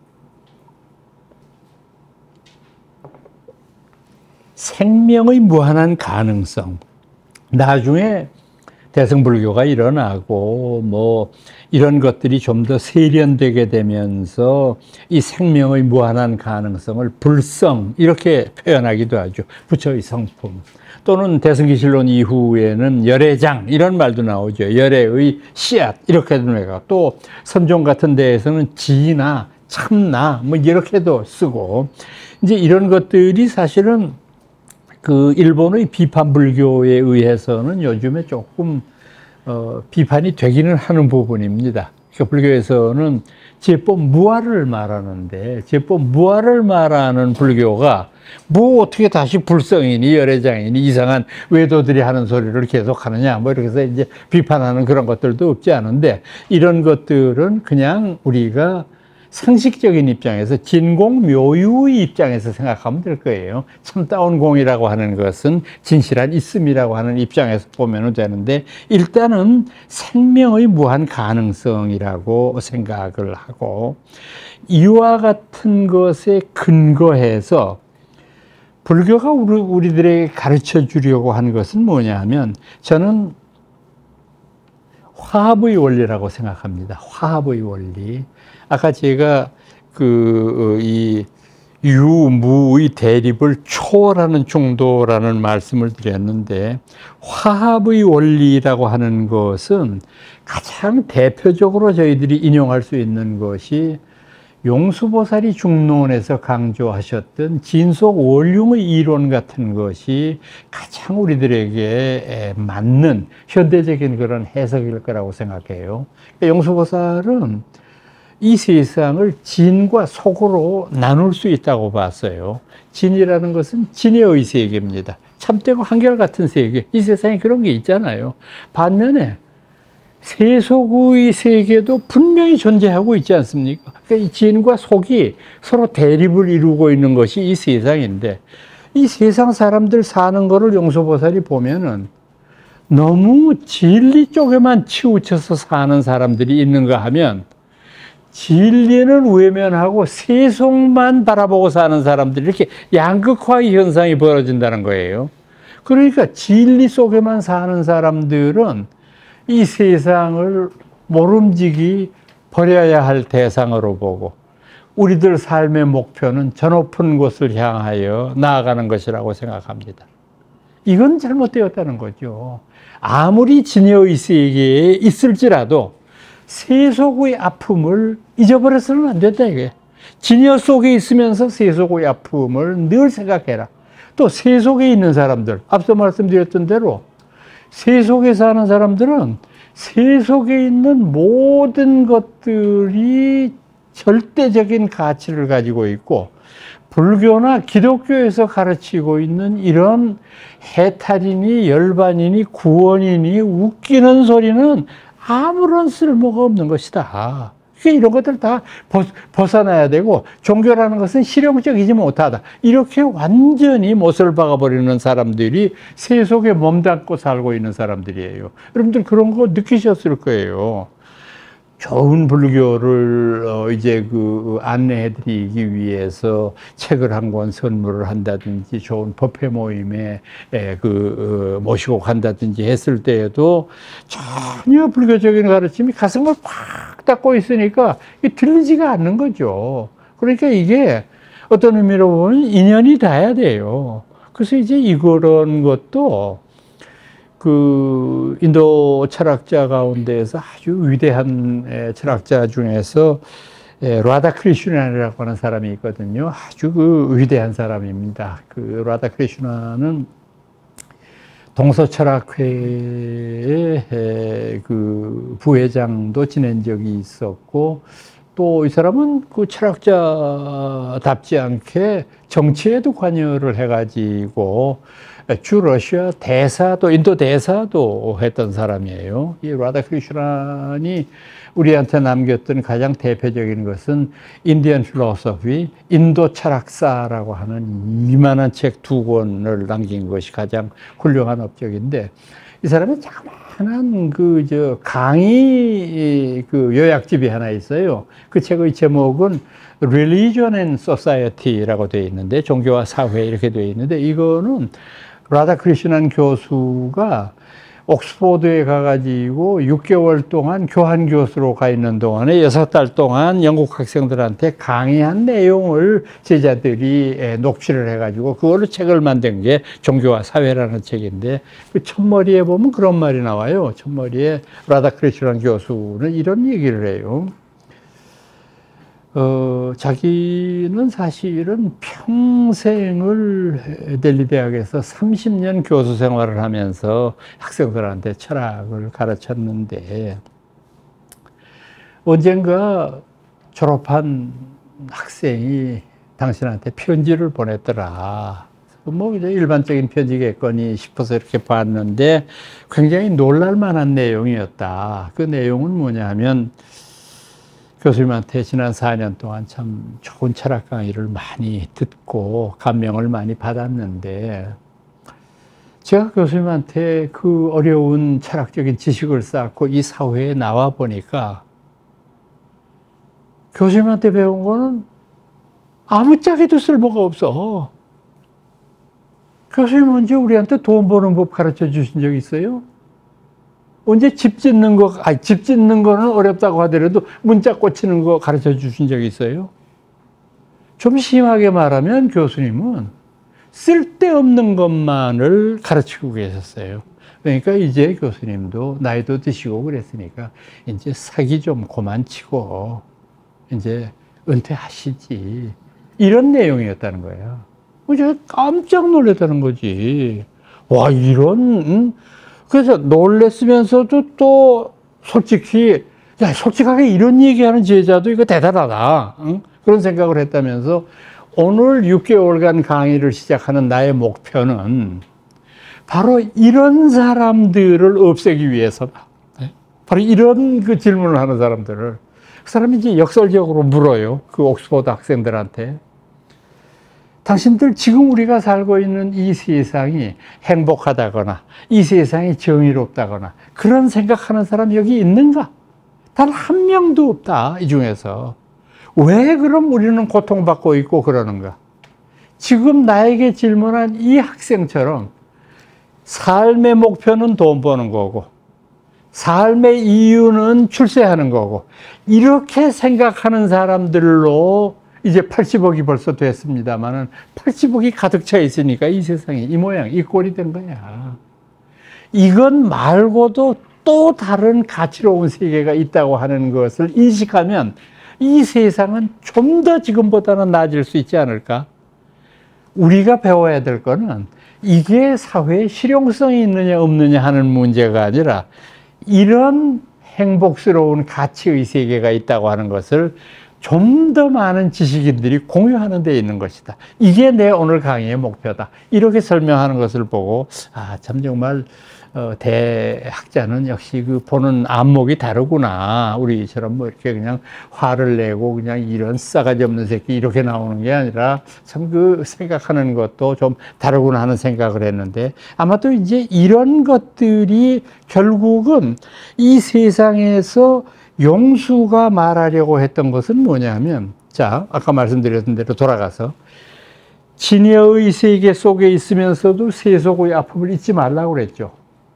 생명의 무한한 가능성. 나중에 대승불교가 일어나고 이런 것들이 좀 더 세련되게 되면서 이 생명의 무한한 가능성을 불성 이렇게 표현하기도 하죠. 부처의 성품. 또는 대승기실론 이후에는 열애장 이런 말도 나오죠. 열애의 씨앗 이렇게도 내가, 또 선종 같은 데에서는 지나 참나 이렇게도 쓰고, 이제 이런 것들이 사실은 그 일본의 비판 불교에 의해서는 요즘에 조금 비판이 되기는 하는 부분입니다. 그러니까 불교에서는 제법 무아를 말하는데 제법 무아를 말하는 불교가 뭐 어떻게 다시 불성이니 열애장이니 이상한 외도들이 하는 소리를 계속 하느냐 뭐 이렇게 해서 이제 비판하는 그런 것들도 없지 않은데 이런 것들은 그냥 우리가 상식적인 입장에서 진공묘유의 입장에서 생각하면 될 거예요. 참다운 공이라고 하는 것은 진실한 있음이라고 하는 입장에서 보면 되는데 일단은 생명의 무한 가능성이라고 생각을 하고 이와 같은 것에 근거해서 불교가 우리들에게 가르쳐 주려고 하는 것은 뭐냐 하면 저는 화합의 원리라고 생각합니다. 화합의 원리. 아까 제가 이 유무의 대립을 초월하는 중도라는 말씀을 드렸는데 화합의 원리라고 하는 것은 가장 대표적으로 저희들이 인용할 수 있는 것이 용수보살이 중론에서 강조하셨던 진속원융의 이론 같은 것이 가장 우리들에게 맞는 현대적인 그런 해석일 거라고 생각해요. 용수보살은 이 세상을 진과 속으로 나눌 수 있다고 봤어요. 진이라는 것은 진여의 세계입니다. 참되고 한결같은 세계. 이 세상에 그런 게 있잖아요. 반면에 세속의 세계도 분명히 존재하고 있지 않습니까? 그러니까 이 진과 속이 서로 대립을 이루고 있는 것이 이 세상인데 이 세상 사람들 사는 거를 용수보살이 보면은 너무 진리 쪽에만 치우쳐서 사는 사람들이 있는가 하면 진리는 외면하고 세속만 바라보고 사는 사람들이 이렇게 양극화의 현상이 벌어진다는 거예요. 그러니까 진리 속에만 사는 사람들은 이 세상을 모름지기 버려야 할 대상으로 보고 우리들 삶의 목표는 저 높은 곳을 향하여 나아가는 것이라고 생각합니다. 이건 잘못되었다는 거죠. 아무리 진여의 세계에 있을지라도 세속의 아픔을 잊어버려서는 안 된다 이게. 진여 속에 있으면서 세속의 아픔을 늘 생각해라. 또 세속에 있는 사람들, 앞서 말씀드렸던 대로 세속에 사는 사람들은 세속에 있는 모든 것들이 절대적인 가치를 가지고 있고 불교나 기독교에서 가르치고 있는 이런 해탈이니 열반이니 구원이니 웃기는 소리는 아무런 쓸모가 없는 것이다. 이런 것들 다 벗어나야 되고 종교라는 것은 실용적이지 못하다. 이렇게 완전히 못을 박아버리는 사람들이 세속에 몸담고 살고 있는 사람들이에요. 여러분들 그런 거 느끼셨을 거예요. 좋은 불교를 이제 안내해드리기 위해서 책을 한 권 선물을 한다든지 좋은 법회 모임에 모시고 간다든지 했을 때에도 전혀 불교적인 가르침이 가슴을 팍 닫고 있으니까 이게 들리지가 않는 거죠. 그러니까 이게 어떤 의미로 보면 인연이 닿아야 돼요. 그래서 이제 이런 것도 인도 철학자 가운데에서 아주 위대한 철학자 중에서 라다 크리슈나라고 하는 사람이 있거든요. 아주 위대한 사람입니다. 라다 크리슈나는 동서철학회의 부회장도 지낸 적이 있었고 또 이 사람은 철학자답지 않게 정치에도 관여를 해가지고 주 러시아 대사도 인도 대사도 했던 사람이에요. 이 라다 크리슈난이 우리한테 남겼던 가장 대표적인 것은 인디언 필로소피, 인도 철학사라고 하는 이만한 책 2권을 남긴 것이 가장 훌륭한 업적인데 이 사람이 자그마한 강의 요약집이 하나 있어요. 그 책의 제목은 Religion and Society라고 되어 있는데 종교와 사회 이렇게 되어 있는데 이거는 라다 크리슈난 교수가 옥스포드에 가가지고 6개월 동안 교환 교수로 가 있는 동안에 6달 동안 영국 학생들한테 강의한 내용을 제자들이 녹취를 해가지고 그걸로 책을 만든 게 종교와 사회라는 책인데 그 첫머리에 보면 그런 말이 나와요. 첫머리에 라다 크리슈난 교수는 이런 얘기를 해요. 자기는 사실은 평생을 델리 대학에서 30년 교수 생활을 하면서 학생들한테 철학을 가르쳤는데, 언젠가 졸업한 학생이 당신한테 편지를 보냈더라. 뭐 이제 일반적인 편지겠거니 싶어서 이렇게 봤는데 굉장히 놀랄만한 내용이었다. 그 내용은 뭐냐면, 교수님한테 지난 4년 동안 참 좋은 철학 강의를 많이 듣고 감명을 많이 받았는데, 제가 교수님한테 그 어려운 철학적인 지식을 쌓고 이 사회에 나와 보니까 교수님한테 배운 거는 아무짝에도 쓸모가 없어. 교수님 언제 우리한테 돈 버는 법 가르쳐 주신 적 있어요? 언제 집 짓는 거는 어렵다고 하더라도 문자 꽂히는 거 가르쳐 주신 적 있어요? 좀 심하게 말하면 교수님은 쓸데없는 것만을 가르치고 계셨어요. 그러니까 이제 교수님도 나이도 드시고 그랬으니까 이제 사기 좀 그만 치고 이제 은퇴하시지. 이런 내용이었다는 거예요. 제가 깜짝 놀랐다는 거지. 와, 그래서 놀랬으면서도 또 솔직히, 야, 솔직하게 이런 얘기하는 제자도 이거 대단하다. 응? 그런 생각을 했다면서 오늘 6개월간 강의를 시작하는 나의 목표는 바로 이런 사람들을 없애기 위해서다. 바로 이런 그 질문을 하는 사람들을. 그 사람이 이제 역설적으로 물어요. 그 옥스퍼드 학생들한테. 당신들 지금 우리가 살고 있는 이 세상이 행복하다거나 이 세상이 정의롭다거나 그런 생각하는 사람 여기 있는가? 단 한 명도 없다, 이 중에서. 왜 그럼 우리는 고통받고 있고 그러는가? 지금 나에게 질문한 이 학생처럼 삶의 목표는 돈 버는 거고 삶의 이유는 출세하는 거고 이렇게 생각하는 사람들로 이제 80억이 벌써 됐습니다만은 80억이 가득 차 있으니까 이 세상이 이 모양, 이 꼴이 된 거야. 이건 말고도 또 다른 가치로운 세계가 있다고 하는 것을 인식하면 이 세상은 좀 더 지금보다는 나아질 수 있지 않을까? 우리가 배워야 될 거는 이게 사회에 실용성이 있느냐 없느냐 하는 문제가 아니라 이런 행복스러운 가치의 세계가 있다고 하는 것을 좀 더 많은 지식인들이 공유하는 데 있는 것이다. 이게 내 오늘 강의의 목표다. 이렇게 설명하는 것을 보고 참 정말 대학자는 역시 그 보는 안목이 다르구나. 우리처럼 뭐 이렇게 그냥 화를 내고 그냥 이런 싸가지 없는 새끼 이렇게 나오는 게 아니라 참 그 생각하는 것도 좀 다르구나 하는 생각을 했는데, 아마도 이제 이런 것들이 결국은 이 세상에서 용수가 말하려고 했던 것은 뭐냐면, 자, 아까 말씀드렸던 대로 돌아가서 진여의 세계 속에 있으면서도 세속의 아픔을 잊지 말라고 그랬죠.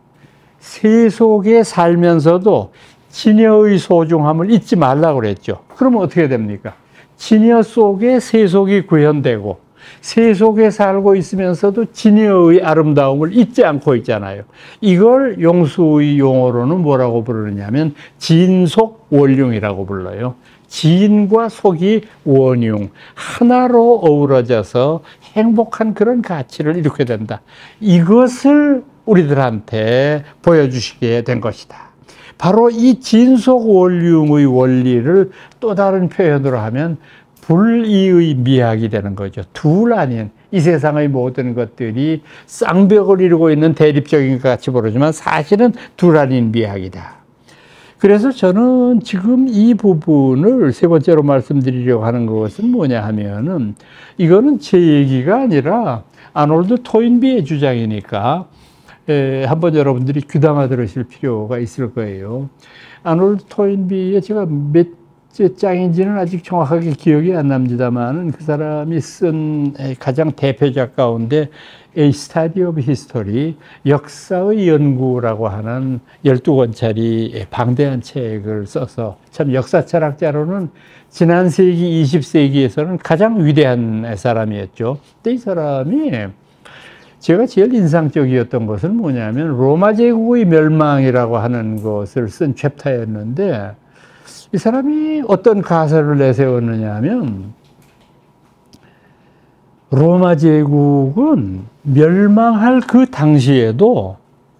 세속에 살면서도 진여의 소중함을 잊지 말라고 그랬죠. 그러면 어떻게 됩니까? 진여 속에 세속이 구현되고 세속에 살고 있으면서도 진여의 아름다움을 잊지 않고 있잖아요. 이걸 용수의 용어로는 뭐라고 부르느냐면 진속원융이라고 불러요. 진과 속이 원융, 하나로 어우러져서 행복한 그런 가치를 이루게 된다. 이것을 우리들한테 보여주시게 된 것이다. 바로 이 진속원융의 원리를 또 다른 표현으로 하면 불이의 미학이 되는 거죠. 둘 아닌 이 세상의 모든 것들이 쌍벽을 이루고 있는 대립적인 것 같이 보이지만 사실은 둘 아닌 미학이다. 그래서 저는 지금 이 부분을 세 번째로 말씀드리려고 하는 것은 뭐냐 하면은, 이거는 제 얘기가 아니라 아놀드 토인비의 주장이니까 한번 여러분들이 귀담아 들으실 필요가 있을 거예요. 아놀드 토인비의 제가 몇 장인지는 아직 정확하게 기억이 안 납니다만은 그 사람이 쓴 가장 대표작 가운데 A Study of History, 역사의 연구라고 하는 12권짜리 방대한 책을 써서 참 역사 철학자로는 지난 세기 20세기에서는 가장 위대한 사람이었죠. 근데 이 사람이 제가 제일 인상적이었던 것은 뭐냐면 로마 제국의 멸망이라고 하는 것을 쓴 챕터였는데, 이 사람이 어떤 가설을 내세웠느냐 하면, 로마 제국은 멸망할 그 당시에도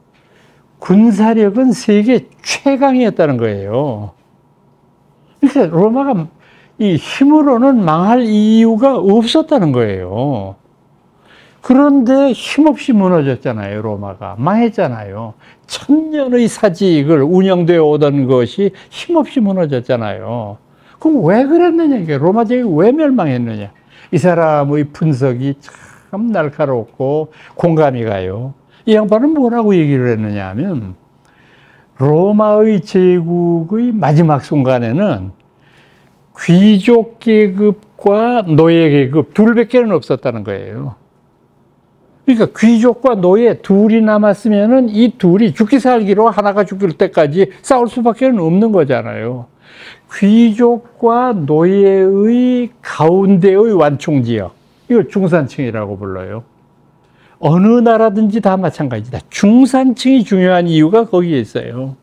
군사력은 세계 최강이었다는 거예요. 그러니까 로마가 이 힘으로는 망할 이유가 없었다는 거예요. 그런데 힘없이 무너졌잖아요, 로마가. 망했잖아요. 천년의 사직을 운영되어 오던 것이 힘없이 무너졌잖아요. 그럼 왜 그랬느냐, 이게 로마 제국이 왜 멸망했느냐. 이 사람의 분석이 참 날카롭고 공감이 가요. 이 양반은 뭐라고 얘기를 했느냐 하면, 로마의 제국의 마지막 순간에는 귀족 계급과 노예 계급 둘밖에는 없었다는 거예요. 그러니까 귀족과 노예 둘이 남았으면은 이 둘이 죽기 살기로 하나가 죽을 때까지 싸울 수밖에 없는 거잖아요. 귀족과 노예의 가운데의 완충지역, 이거 중산층이라고 불러요. 어느 나라든지 다 마찬가지다. 중산층이 중요한 이유가 거기에 있어요.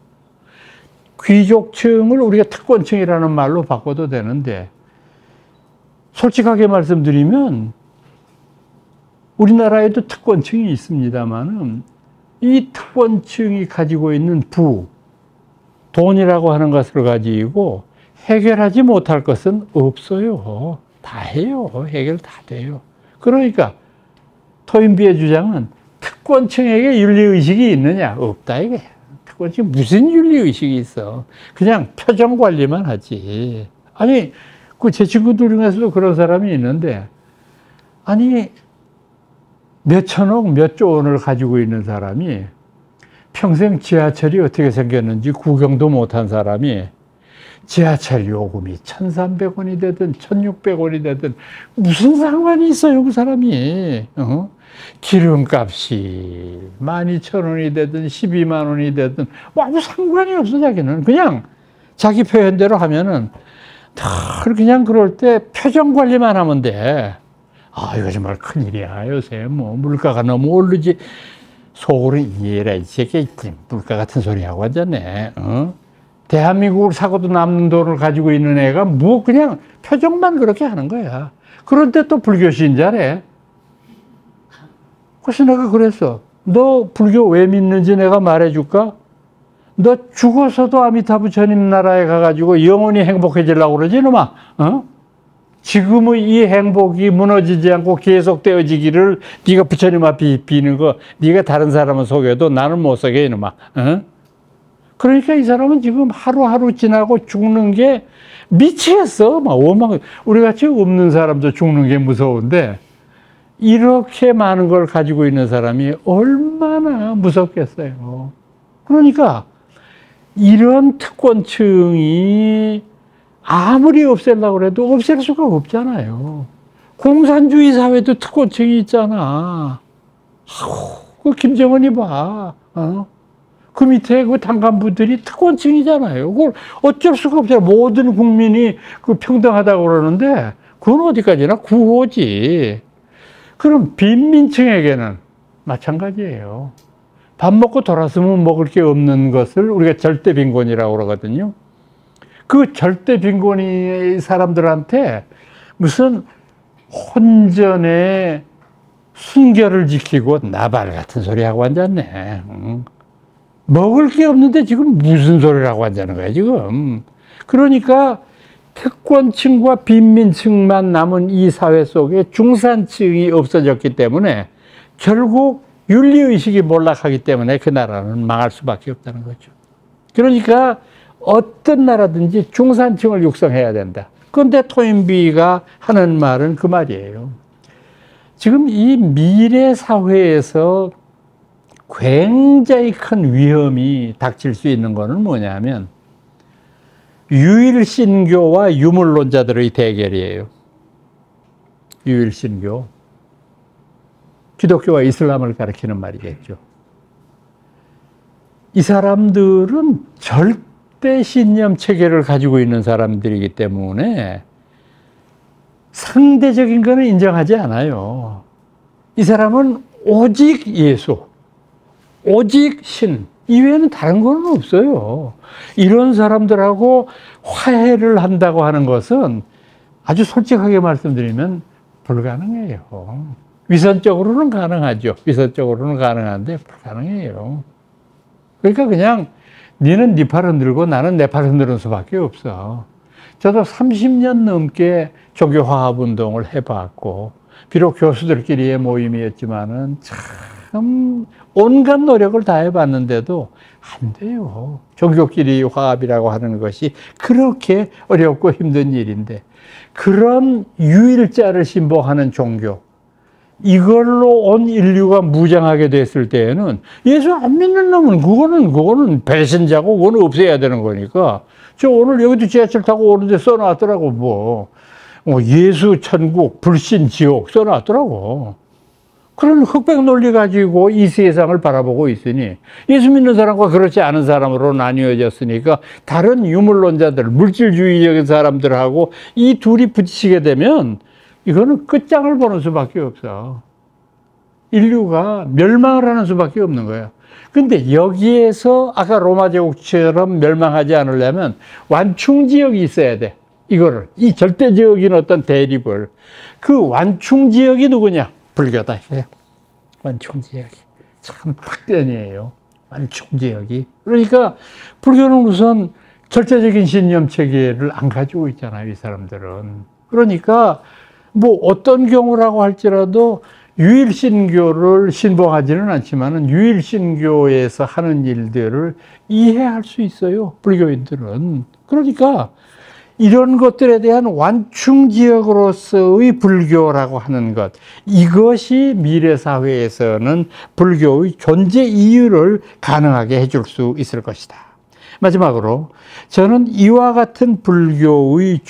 귀족층을 우리가 특권층이라는 말로 바꿔도 되는데, 솔직하게 말씀드리면 우리나라에도 특권층이 있습니다만은 이 특권층이 가지고 있는 돈이라고 하는 것을 가지고 해결하지 못할 것은 없어요. 다 해요. 해결 다 돼요. 그러니까 토인비의 주장은 특권층에게 윤리의식이 있느냐? 없다 이게. 특권층 무슨 윤리의식이 있어. 그냥 표정 관리만 하지. 아니, 제 친구들 중에서도 그런 사람이 있는데, 아니, 몇 천억, 몇 조 원을 가지고 있는 사람이 평생 지하철이 어떻게 생겼는지 구경도 못한 사람이 지하철 요금이 1,300원이 되든 1,600원이 되든 무슨 상관이 있어요, 그 사람이. 기름값이 12,000원이 되든 12만 원이 되든 아무 상관이 없어, 자기는. 그냥 자기 표현대로 하면은 늘 그냥 그럴 때 표정 관리만 하면 돼. 아, 이거 정말 큰일이야. 요새 뭐 물가가 너무 오르지. 속으로는 이해라, 이 새끼 물가 같은 소리 하고 앉았네. 대한민국을 사고도 남는 돈을 가지고 있는 애가 뭐 그냥 표정만 그렇게 하는 거야. 그런데 또 불교 신자래. 그래서 내가 그랬어. 너 불교 왜 믿는지 내가 말해줄까? 너 죽어서도 아미타부 전임 나라에 가가지고 영원히 행복해지려고 그러지, 이놈아? 지금의 이 행복이 무너지지 않고 계속되어지기를 네가 부처님 앞에 비는 거, 네가 다른 사람은 속여도 나는 못 속여, 이놈아. 그러니까 이 사람은 지금 하루하루 지나고 죽는 게 미치겠어. 막 우리 같이 없는 사람도 죽는 게 무서운데, 이렇게 많은 걸 가지고 있는 사람이 얼마나 무섭겠어요. 그러니까 이런 특권층이 아무리 없애려고 해도 없앨 수가 없잖아요. 공산주의 사회도 특권층이 있잖아. 그 김정은이 봐. 그 밑에 그 당간부들이 특권층이잖아요. 그걸 어쩔 수가 없잖아요. 모든 국민이 그 평등하다고 그러는데 그건 어디까지나 구호지. 그럼 빈민층에게는 마찬가지예요. 밥 먹고 돌아서면 먹을 게 없는 것을 우리가 절대 빈곤이라고 그러거든요. 그 절대 빈곤이 사람들한테 무슨 혼전의 순결을 지키고 나발 같은 소리 하고 앉았네. 먹을 게 없는데 지금 무슨 소리를 하고 앉는 거야, 지금. 그러니까 특권층과 빈민층만 남은 이 사회 속에 중산층이 없어졌기 때문에 결국 윤리의식이 몰락하기 때문에 그 나라는 망할 수밖에 없다는 거죠. 그러니까 어떤 나라든지 중산층을 육성해야 된다. 그런데 토인비가 하는 말은 그 말이에요. 지금 이 미래 사회에서 굉장히 큰 위험이 닥칠 수 있는 것은 뭐냐면 유일신교와 유물론자들의 대결이에요. 유일신교. 기독교와 이슬람을 가리키는 말이겠죠. 이 사람들은 절대 신념 체계를 가지고 있는 사람들이기 때문에 상대적인 것은 인정하지 않아요. 이 사람은 오직 예수, 오직 신, 이외에는 다른 건 없어요. 이런 사람들하고 화해를 한다고 하는 것은 아주 솔직하게 말씀드리면 불가능해요. 위선적으로는 가능하죠. 위선적으로는 가능한데 불가능해요. 그러니까 그냥 니는 네 팔 흔들고 나는 내 팔 흔드는 수밖에 없어. 저도 30년 넘게 종교화합운동을 해봤고 비록 교수들끼리의 모임이었지만은 참 온갖 노력을 다 해봤는데도 안 돼요. 종교끼리 화합이라고 하는 것이 그렇게 어렵고 힘든 일인데 그런 유일자를 신봉하는 종교 이걸로 온 인류가 무장하게 됐을 때에는 예수 안 믿는 놈은 그거는 배신자고 그거는 없애야 되는 거니까 저 오늘 여기도 지하철 타고 오는데 써놨더라고 뭐 예수 천국 불신 지옥 써놨더라고. 그런 흑백 논리 가지고 이 세상을 바라보고 있으니 예수 믿는 사람과 그렇지 않은 사람으로 나뉘어졌으니까 다른 유물론자들 물질주의적인 사람들하고 이 둘이 부딪히게 되면 이거는 끝장을 보는 수밖에 없어. 인류가 멸망을 하는 수밖에 없는 거예요. 근데 여기에서 아까 로마 제국처럼 멸망하지 않으려면 완충지역이 있어야 돼. 이거를 이 절대적인 어떤 대립을 그 완충지역이 누구냐? 불교다. 완충지역이 참 확대이에요. 완충지역이. 그러니까 불교는 우선 절대적인 신념 체계를 안 가지고 있잖아요. 이 사람들은. 그러니까 뭐 어떤 경우라고 할지라도 유일신교를 신봉하지는 않지만은 유일신교에서 하는 일들을 이해할 수 있어요. 불교인들은. 그러니까 이런 것들에 대한 완충지역으로서의 불교라고 하는 것, 이것이 미래사회에서는 불교의 존재 이유를 가능하게 해줄 수 있을 것이다. 마지막으로 저는 이와 같은 불교의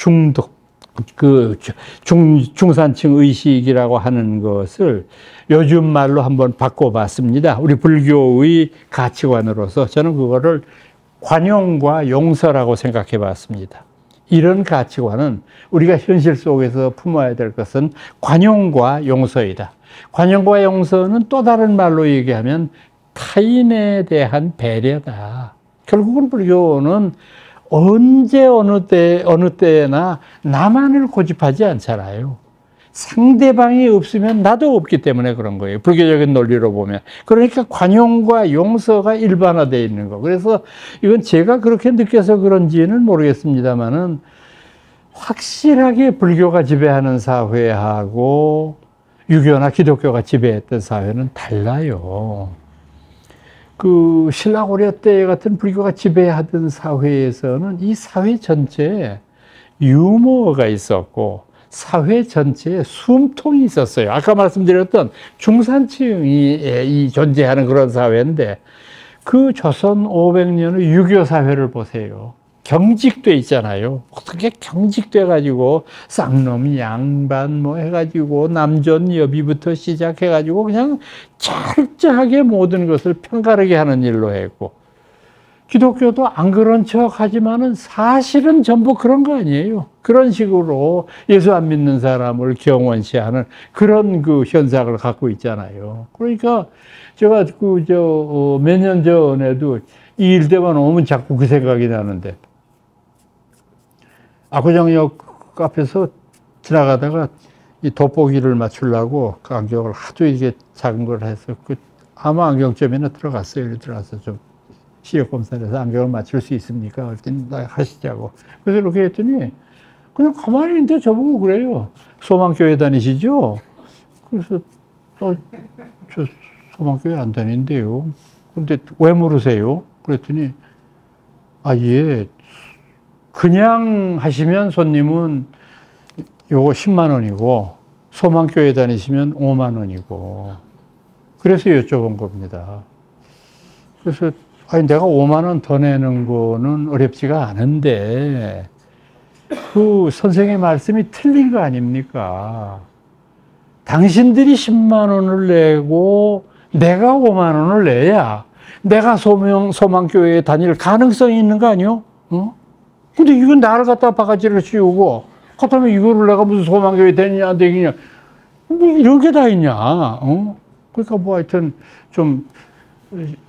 중산층 의식이라고 하는 것을 요즘 말로 한번 바꿔봤습니다. 우리 불교의 가치관으로서 저는 그거를 관용과 용서라고 생각해 봤습니다. 이런 가치관은 우리가 현실 속에서 품어야 될 것은 관용과 용서이다. 관용과 용서는 또 다른 말로 얘기하면 타인에 대한 배려다. 결국은 불교는 언제 어느 때나 나만을 고집하지 않잖아요. 상대방이 없으면 나도 없기 때문에 그런 거예요. 불교적인 논리로 보면. 그러니까 관용과 용서가 일반화되어 있는 거. 그래서 이건 제가 그렇게 느껴서 그런지는 모르겠습니다만은 확실하게 불교가 지배하는 사회하고 유교나 기독교가 지배했던 사회는 달라요. 그 신라고려 때 같은 불교가 지배하던 사회에서는 이 사회 전체에 유머가 있었고 사회 전체에 숨통이 있었어요. 아까 말씀드렸던 중산층이 존재하는 그런 사회인데 그 조선 500년의 유교 사회를 보세요. 경직돼 있잖아요. 어떻게 경직돼 가지고 쌍놈 양반 뭐 해가지고 남존 여비부터 시작해 가지고 그냥 철저하게 모든 것을 편가르게 하는 일로 했고 기독교도 안 그런 척 하지만은 사실은 전부 그런 거 아니에요. 그런 식으로 예수 안 믿는 사람을 경원시하는 그런 그 현상을 갖고 있잖아요. 그러니까 제가 몇 년 전에도 이 일 때만 오면 자꾸 그 생각이 나는데 압구정역 앞에서 지나가다가 이 돋보기를 맞추려고 그 안경을 하도 이게 작은 걸 해서 그 아무 안경점에나 들어갔어요. 들어가서 좀 시력 검사를 해서 안경을 맞출 수 있습니까? 그랬더니 하시자고. 그래서 이렇게 했더니 그냥 가만히 있는데 저보고 그래요. 소망교회 다니시죠? 그래서 저 소망교회 안 다닌대요. 근데 왜 물으세요? 그랬더니 예. 그냥 하시면 손님은 요거 10만 원이고 소망교회 다니시면 5만 원이고 그래서 여쭤본 겁니다. 그래서 내가 5만 원 더 내는 거는 어렵지가 않은데 그 선생의 말씀이 틀린 거 아닙니까? 당신들이 10만 원을 내고 내가 5만 원을 내야 내가 소망교회에 다닐 가능성이 있는 거 아니요? 근데 이건 나를 갖다 바가지를 씌우고 그렇다면 이거를 내가 무슨 소망교회 되느냐 안 되느냐 뭐 이런 게 다 있냐? 그러니까 뭐 하여튼 좀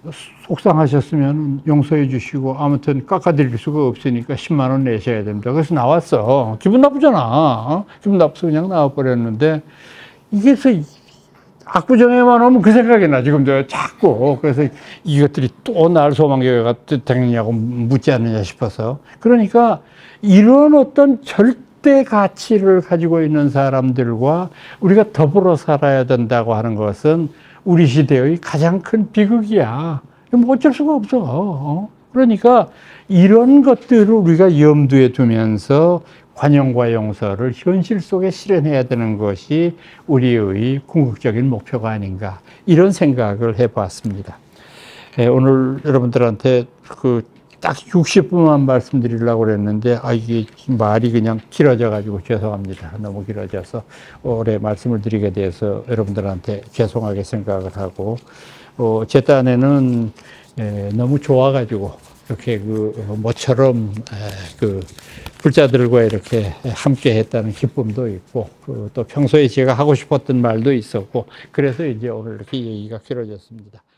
속상하셨으면 용서해 주시고 아무튼 깎아드릴 수가 없으니까 10만 원 내셔야 됩니다. 그래서 나왔어. 기분 나쁘잖아. 기분 나빠서 그냥 나와버렸는데 이게 압구정에만 오면 그 생각이 나 지금도 자꾸. 그래서 이것들이 또 날 소망교회가 되느냐고 묻지 않느냐 싶어서. 그러니까 이런 어떤 절대 가치를 가지고 있는 사람들과 우리가 더불어 살아야 된다고 하는 것은 우리 시대의 가장 큰 비극이야. 뭐 어쩔 수가 없어. 그러니까 이런 것들을 우리가 염두에 두면서 관용과 용서를 현실 속에 실현해야 되는 것이 우리의 궁극적인 목표가 아닌가, 이런 생각을 해봤습니다. 오늘 여러분들한테 딱 60분만 말씀드리려고 그랬는데, 이게 말이 그냥 길어져가지고 죄송합니다. 너무 길어져서 오래 말씀을 드리게 돼서 여러분들한테 죄송하게 생각을 하고, 제 딴에는 너무 좋아가지고, 이렇게 모처럼 불자들과 이렇게 함께 했다는 기쁨도 있고, 또 평소에 제가 하고 싶었던 말도 있었고, 그래서 이제 오늘 이렇게 얘기가 길어졌습니다.